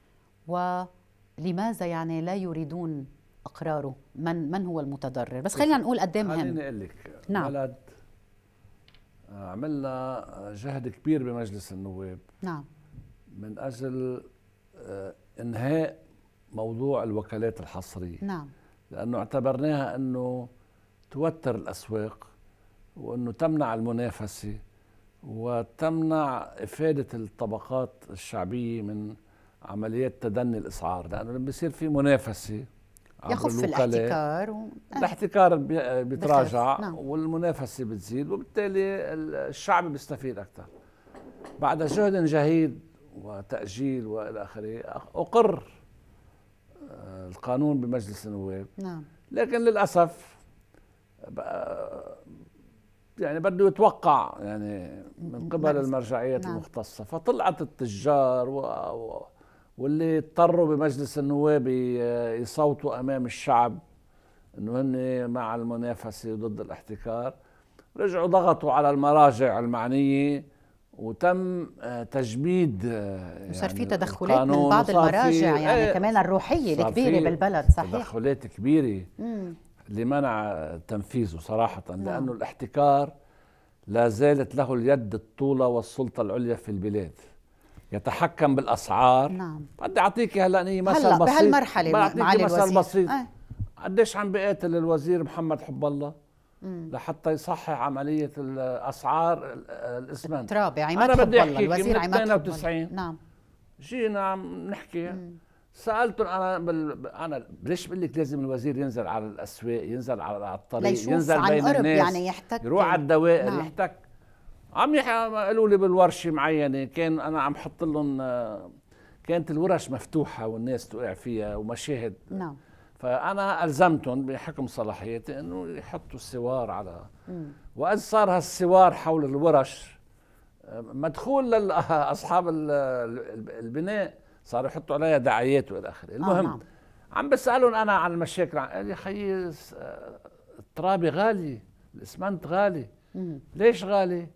ولماذا يعني لا يريدون إقراره؟ من هو المتضرر؟ بس خلينا نقول قد ايه مهم. خليني أقول لك. نعم. بلد عملنا جهد كبير بمجلس النواب. نعم. من أجل إنهاء موضوع الوكالات الحصرية. نعم. لأنه اعتبرناها أنه توتر الأسواق وأنه تمنع المنافسة وتمنع إفادة الطبقات الشعبية من عمليات تدني الأسعار، لأنه لما بيصير في منافسة يخف الاحتكار الاحتكار بيتراجع. نعم. والمنافسة بتزيد وبالتالي الشعب بيستفيد أكثر. بعد جهد جهيد وتأجيل وإلى آخره أقر القانون بمجلس النواب. نعم. لكن للأسف يعني بده يتوقع يعني من قبل المرجعيات. نعم. المختصة، فطلعت التجار واللي اضطروا بمجلس النواب يصوتوا أمام الشعب انه هن مع المنافسه ضد الاحتكار، رجعوا ضغطوا على المراجع المعنيه وتم تجميد وصار في تدخلات من بعض المراجع يعني كمان الروحيه الكبيره بالبلد. صحيح، تدخلات كبيره لمنع تنفيذه صراحه، لانه الاحتكار لا زالت له اليد الطولة والسلطة العليا في البلاد، يتحكم بالأسعار. نعم، بدي أعطيك هلا مثل بسيط بهالمرحلة معالي مثل بسيط. قديش عم بيقاتل الوزير محمد حب الله لحتى يصحح عملية الأسعار الإسمنت. ترابي عماد حب الله، الوزير عماد حب الله. نعم، جينا عم نحكي سألتهم أنا ليش بقول لك لازم الوزير ينزل على الأسواق، ينزل على الطريق، ينزل بين الناس، يعني يحتك، يروح على الدوائر. يحتك. عم قالوا لي بالورشة معينة كان أنا عم حط لهم، كانت الورش مفتوحة والناس توقع فيها ومشاهد. نعم، فأنا ألزمتهم بحكم صلاحيتي إنه يحطوا السوار على وإذ صار هالسوار حول الورش مدخول لأصحاب البناء، صاروا يحطوا عليها دعايات والى اخره. المهم عم بسالهم انا عن المشاكل، قال لي خيي الترابي غالي، الاسمنت غالي. ليش غالي؟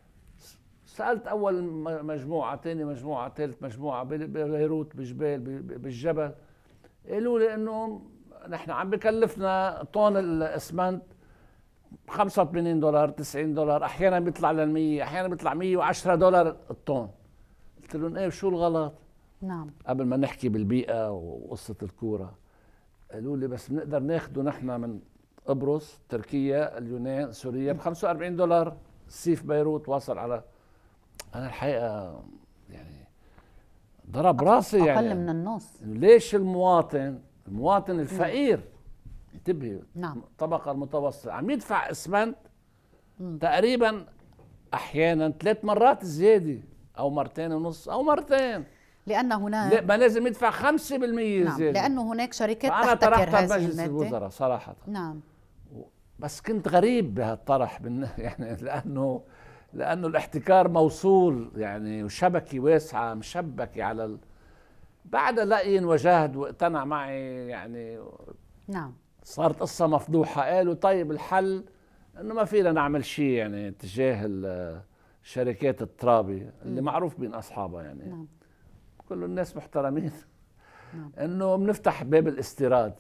سالت اول مجموعه، ثاني مجموعه، ثالث مجموعه ببيروت، بجبال، بالجبل، قالوا لي انه نحن عم بكلفنا طن الاسمنت $85 $90، احيانا بيطلع لل100، احيانا بيطلع $110 الطن. قلت لهم ايه شو الغلط؟ نعم، قبل ما نحكي بالبيئة وقصة الكورة، قالوا لي بس بنقدر ناخده نحن من قبرص، تركيا، اليونان، سوريا $45. سيف بيروت واصل على، أنا الحقيقة يعني ضرب راسي، يعني أقل من النص. ليش المواطن الفقير، انتبهي، نعم، الطبقة المتوسطة عم يدفع اسمنت تقريبا أحيانا 3 مرات زيادة، أو 2.5 أو مرتين، لأن هناك ما لازم يدفع 5% نعم، زيادة. لأنه هناك شركات فأنا تحتكر طرحتها هذه بمجلس الوزراء صراحة. نعم، بس كنت غريب بهالطرح يعني لأنه الاحتكار موصول يعني، وشبكة واسعة مشبكة على بعد لقين وجهد واقتنع معي يعني. نعم، صارت قصة مفضوحة. قالوا طيب الحل إنه ما فينا نعمل شيء يعني تجاه شركات الترابي اللي معروف بين أصحابها يعني. نعم، كل الناس محترمين. نعم. انه بنفتح باب الاستيراد.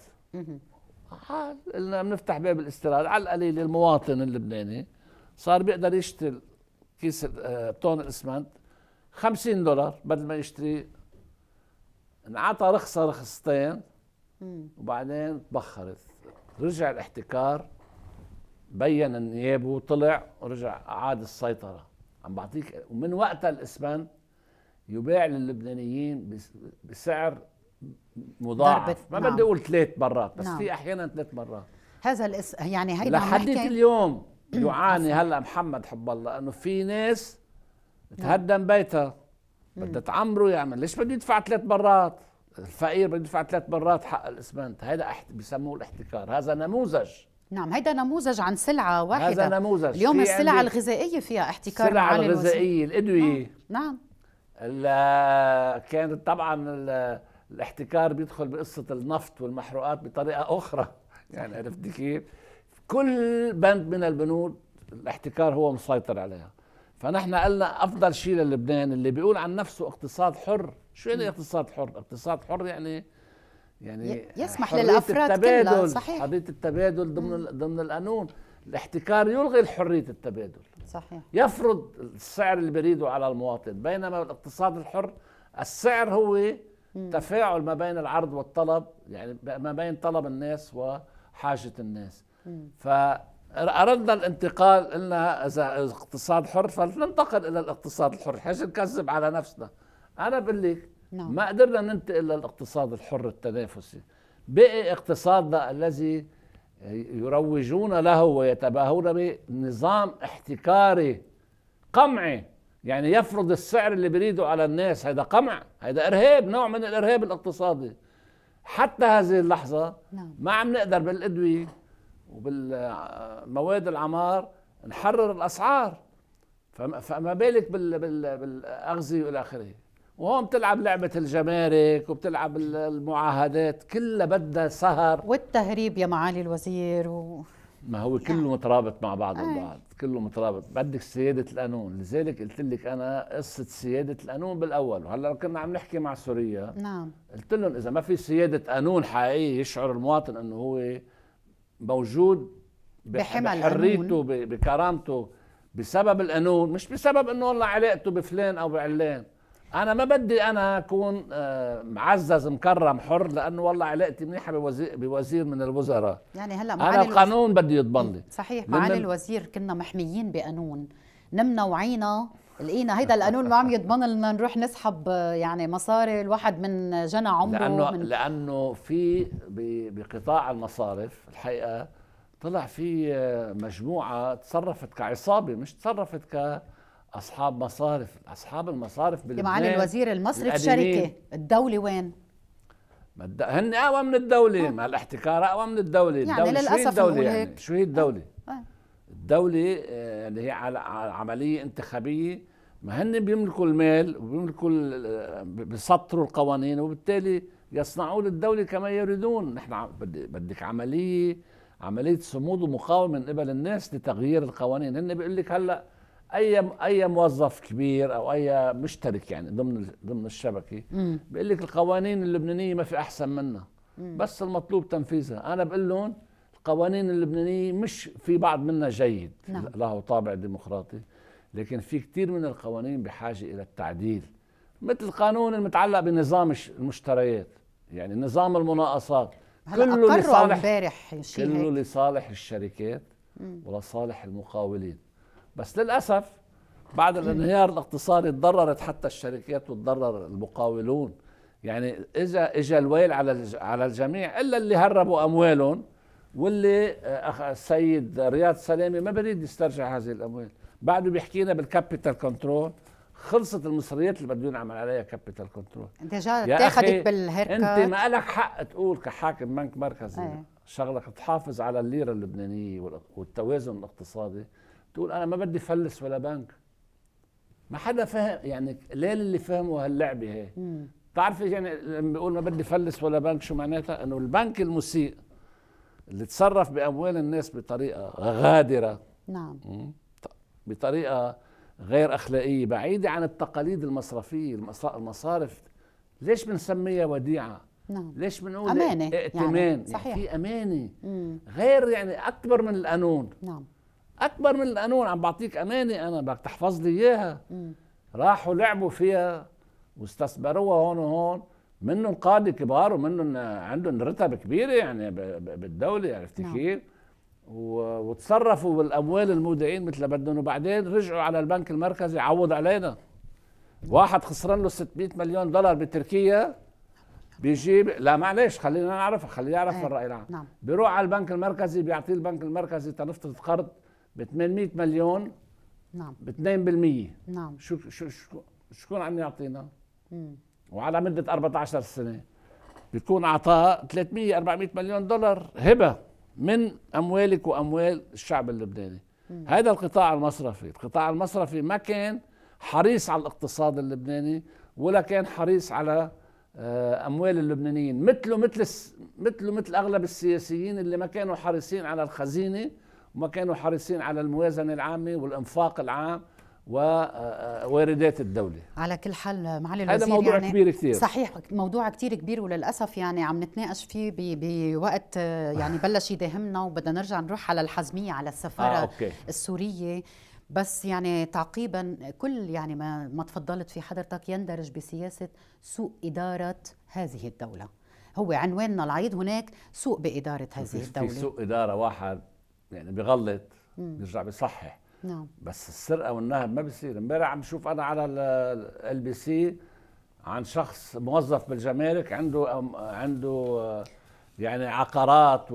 قلنا بنفتح باب الاستيراد، على القليل المواطن اللبناني صار بيقدر يشتري كيس طن الاسمنت $50 بدل ما يشتري، انعطى رخصة رخصتين وبعدين تبخرت. رجع الاحتكار، بين النيابه وطلع ورجع عاد السيطرة. عم بعطيك، ومن وقتها الاسمنت يباع للبنانيين بسعر مضاعف، ما بدي اقول 3 مرات بس. نعم. في احيانا 3 مرات. هذا يعني هيدا لحديت اليوم يعاني هلا محمد حب الله انه في ناس تهدم بيتها بدها تعمره، يعمل ليش بده يدفع 3 مرات؟ الفقير بده يدفع 3 مرات حق الاسمنت. هذا بسموه الاحتكار. هذا نموذج. نعم، هيدا نموذج عن سلعة واحدة. هذا نموذج. اليوم السلع الغذائية فيها احتكار. السلع الغذائية، الأدوية. نعم. كانت طبعا الاحتكار بيدخل بقصة النفط والمحروقات بطريقة أخرى. يعني عرفتي كيف؟ كل بند من البنود الاحتكار هو مسيطر عليها. فنحن قلنا أفضل شيء للبنان اللي بيقول عن نفسه اقتصاد حر. شو يعني اقتصاد حر؟ اقتصاد حر يعني يسمح للأفراد كلها. صحيح. حرية التبادل ضمن القانون. الاحتكار يلغي حرية التبادل. صحيح. يفرض السعر اللي بريده على المواطن، بينما الاقتصاد الحر السعر هو تفاعل ما بين العرض والطلب، يعني ما بين طلب الناس وحاجة الناس. فأردنا الانتقال، قلنا إذا اقتصاد حر فلننتقل إلى الاقتصاد الحر. حيث نكذب على نفسنا. أنا بقول لك ما قدرنا ننتقل للاقتصاد الحر التنافسي. بقي اقتصادنا الذي يروجون له ويتباهون بنظام احتكاري قمعي، يعني يفرض السعر اللي بريده على الناس. هذا قمع، هذا إرهاب، نوع من الإرهاب الاقتصادي. حتى هذه اللحظة ما عم نقدر بالأدوية وبالمواد العمار نحرر الأسعار، فما بالك بالأغذية وإلى آخره. وهون بتلعب لعبة الجمارك وبتلعب المعاهدات، كلها بدها سهر والتهريب يا معالي الوزير ما هو كله مترابط مع بعض البعض، كله مترابط. بدك سيادة القانون، لذلك قلت لك أنا قصة سيادة القانون بالأول. وهلا لو كنا عم نحكي مع سوريا نعم قلت لهم إذا ما في سيادة قانون حقيقية يشعر المواطن أنه هو موجود بحريته بكرامته بسبب القانون، مش بسبب أنه والله علاقته بفلان أو بعلان. أنا ما بدي أنا أكون معزز مكرم حر لأنه والله علاقتي منيحة بوزير من الوزراء. يعني هلا أنا القانون بدي يضمن لي. صحيح معالي الوزير، كنا محميين بقانون، نمنا وعينا لقينا هيدا القانون ما عم يضمن لنا نروح نسحب يعني مصاري الواحد من جنى عمره. لأنه في بقطاع المصارف الحقيقة طلع في مجموعة تصرفت كعصابة، مش تصرفت كأصحاب مصارف. أصحاب المصارف بلبنان معالي الوزير المصرف شركة، الدولة وين؟ هن أقوى من الدولة، ما الاحتكار أقوى من الدولة. يعني الدولة للأسف شو هي الدولة هيك. شو هي الدولة؟ الدولة اللي هي عملية انتخابية، ما هن بيملكوا المال وبيملكوا بيسطروا القوانين وبالتالي يصنعوا للدولة كما يريدون. نحن بدك عملية صمود ومقاومة من قبل الناس لتغيير القوانين. هن بيقول لك هلا اي موظف كبير او اي مشترك يعني ضمن الشبكة بيقول لك القوانين اللبنانية ما في احسن منها، بس المطلوب تنفيذها. انا بقول لهم القوانين اللبنانية مش في بعض منها جيد، نعم. له طابع ديمقراطي، لكن في كتير من القوانين بحاجة إلى التعديل، مثل القانون المتعلق بنظام المشتريات، يعني نظام المناقصات، كله لصالح الشركات ولصالح المقاولين. بس للأسف بعد الانهيار الاقتصادي تضررت حتى الشركات وتضرر المقاولون. يعني اجى الويل على الجميع الا اللي هربوا اموالهم، واللي السيد رياض سلامي ما بريد يسترجع هذه الاموال. بعده بيحكينا بالكابيتال كنترول. خلصت المصريات اللي بده ينعمل عليها كابيتال كنترول. انت تاخذك بالهيركات. انت ما لك حق تقول كحاكم بنك مركزي شغلك تحافظ على الليره اللبنانيه والتوازن الاقتصادي، تقول انا ما بدي فلس ولا بنك. ما حدا فهم يعني ليه اللي فهموا هاللعبه هي. بتعرف يعني لما بيقول ما بدي فلس ولا بنك شو معناتها؟ انه البنك المسيء اللي تصرف باموال الناس بطريقه غادره، نعم، بطريقه غير اخلاقيه بعيده عن التقاليد المصرفيه. المصارف ليش بنسميها وديعه؟ نعم. ليش بنقول امانه؟ ائتمان، يعني صحيح. يعني في امانه غير يعني اكبر من القانون. نعم، اكبر من القانون. عم بعطيك امانه انا بدك تحفظ لي اياها. راحوا لعبوا فيها واستثمروها هون وهون، منهم قاضي كبار ومنهم عندهم رتب كبيره يعني بالدوله، عرفت كيف؟ وتصرفوا بالاموال المودعين مثل ما بدهم، وبعدين رجعوا على البنك المركزي عوض علينا. واحد خسران له 600 مليون دولار بتركيا بيجيب، لا معلش خلينا نعرفها، خليه يعرف الرأي العام. نعم. بيروح على البنك المركزي بيعطيه البنك المركزي تنفترض قرض ب 800 مليون، نعم، ب 2%. نعم. شكون عم يعطينا؟ وعلى مدة 14 سنة بيكون أعطاه 300 400 مليون دولار هبة من أموالك وأموال الشعب اللبناني. هذا القطاع المصرفي. القطاع المصرفي ما كان حريص على الاقتصاد اللبناني ولا كان حريص على أموال اللبنانيين، مثل أغلب السياسيين اللي ما كانوا حريصين على الخزينة وما كانوا حريصين على الموازنة العامة والإنفاق العام وواردات الدولة. على كل حال معالي الوزير، هذا موضوع يعني كبير كتير. صحيح، موضوع كتير كبير، وللأسف يعني عم نتناقش فيه بوقت يعني بلش يداهمنا وبدنا نرجع نروح على الحزمية على السفارة السورية. بس يعني تعقيبا كل يعني ما تفضلت في حضرتك يندرج بسياسة سوء إدارة هذه الدولة. هو عنواننا العريض هناك سوء بإدارة هذه الدولة. في سوء إدارة واحد يعني بغلط بيرجع بيصحح. نعم. بس السرقة والنهب ما بيصير. امبارح عم بشوف أنا على LBC عن شخص موظف بالجمارك عنده يعني عقارات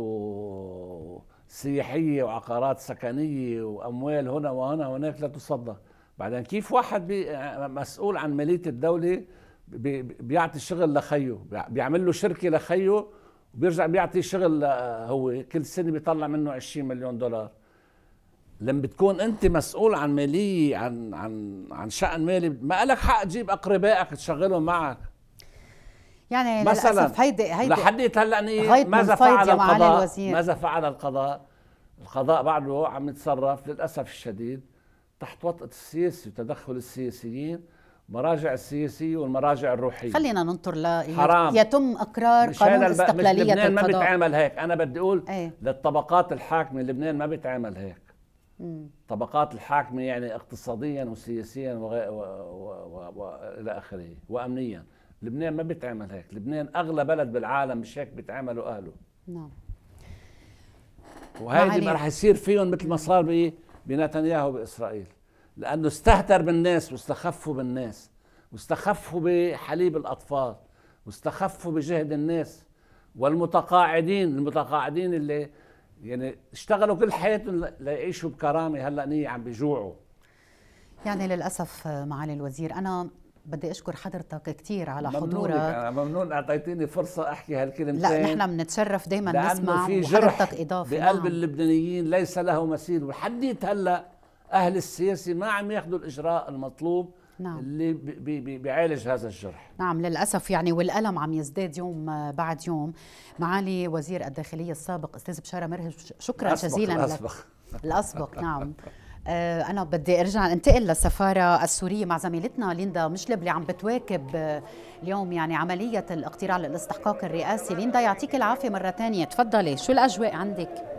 سياحية وعقارات سكنية وأموال هنا وهنا وهناك لا تصدق. بعدين كيف واحد مسؤول عن مالية الدولة بيعطي شغل لخيه، بيعمل له شركة لخيه وبيرجع بيعطي شغل هو كل سنة بيطلع منه 20 مليون دولار. لما بتكون انت مسؤول عن ماليه، عن شأن مالي، ما لك حق تجيب اقربائك تشغلهم معك. يعني مثلا للاسف هيدي لحديت هلا ماذا فعل القضاء؟ ماذا فعل القضاء؟ القضاء بعده عم يتصرف للاسف الشديد تحت وطأة السياسي وتدخل السياسيين، مراجع السياسية والمراجع الروحية. خلينا ننطر حرام يتم اقرار قانون استقلالية لبنان القضاء. ما بيتعامل هيك. انا بدي اقول ايه؟ للطبقات الحاكمة لبنان ما بيتعامل هيك. طبقات الحاكمة يعني اقتصاديا وسياسيا والى اخره وامنيا، لبنان ما بيتعامل هيك. لبنان اغلى بلد بالعالم مش هيك بيتعاملوا اهله. نعم. وهيدي ما رح يصير فيهم مثل ما صار بنتنياهو باسرائيل، لانه استهتر بالناس واستخفوا بالناس واستخفوا بحليب الاطفال واستخفوا بجهد الناس. المتقاعدين اللي يعني اشتغلوا كل حياتهم ليعيشوا بكرامه، هلا عم بيجوعوا. يعني للاسف معالي الوزير، انا بدي اشكر حضرتك كثير على حضورك. انا ممنون اعطيتيني فرصه احكي هالكلمتين. لا نحن بنتشرف دائما نسمع في جرح وحضرتك اضافه بقلب اللبنانيين ليس له مثيل، ولحديت هلا اهل السياسه ما عم ياخذوا الاجراء المطلوب. نعم. اللي بيعالج هذا الجرح. نعم للاسف يعني، والالم عم يزداد يوم بعد يوم. معالي وزير الداخليه السابق استاذ بشاره مرهش، شكرا جزيلا لك. الاسبق نعم. أنا بدي أرجع أنتقل للسفارة السورية مع زميلتنا ليندا مشلب اللي عم بتواكب اليوم يعني عملية الاقتراع للاستحقاق الرئاسي. ليندا يعطيك العافية مرة ثانية، تفضلي، شو الأجواء عندك؟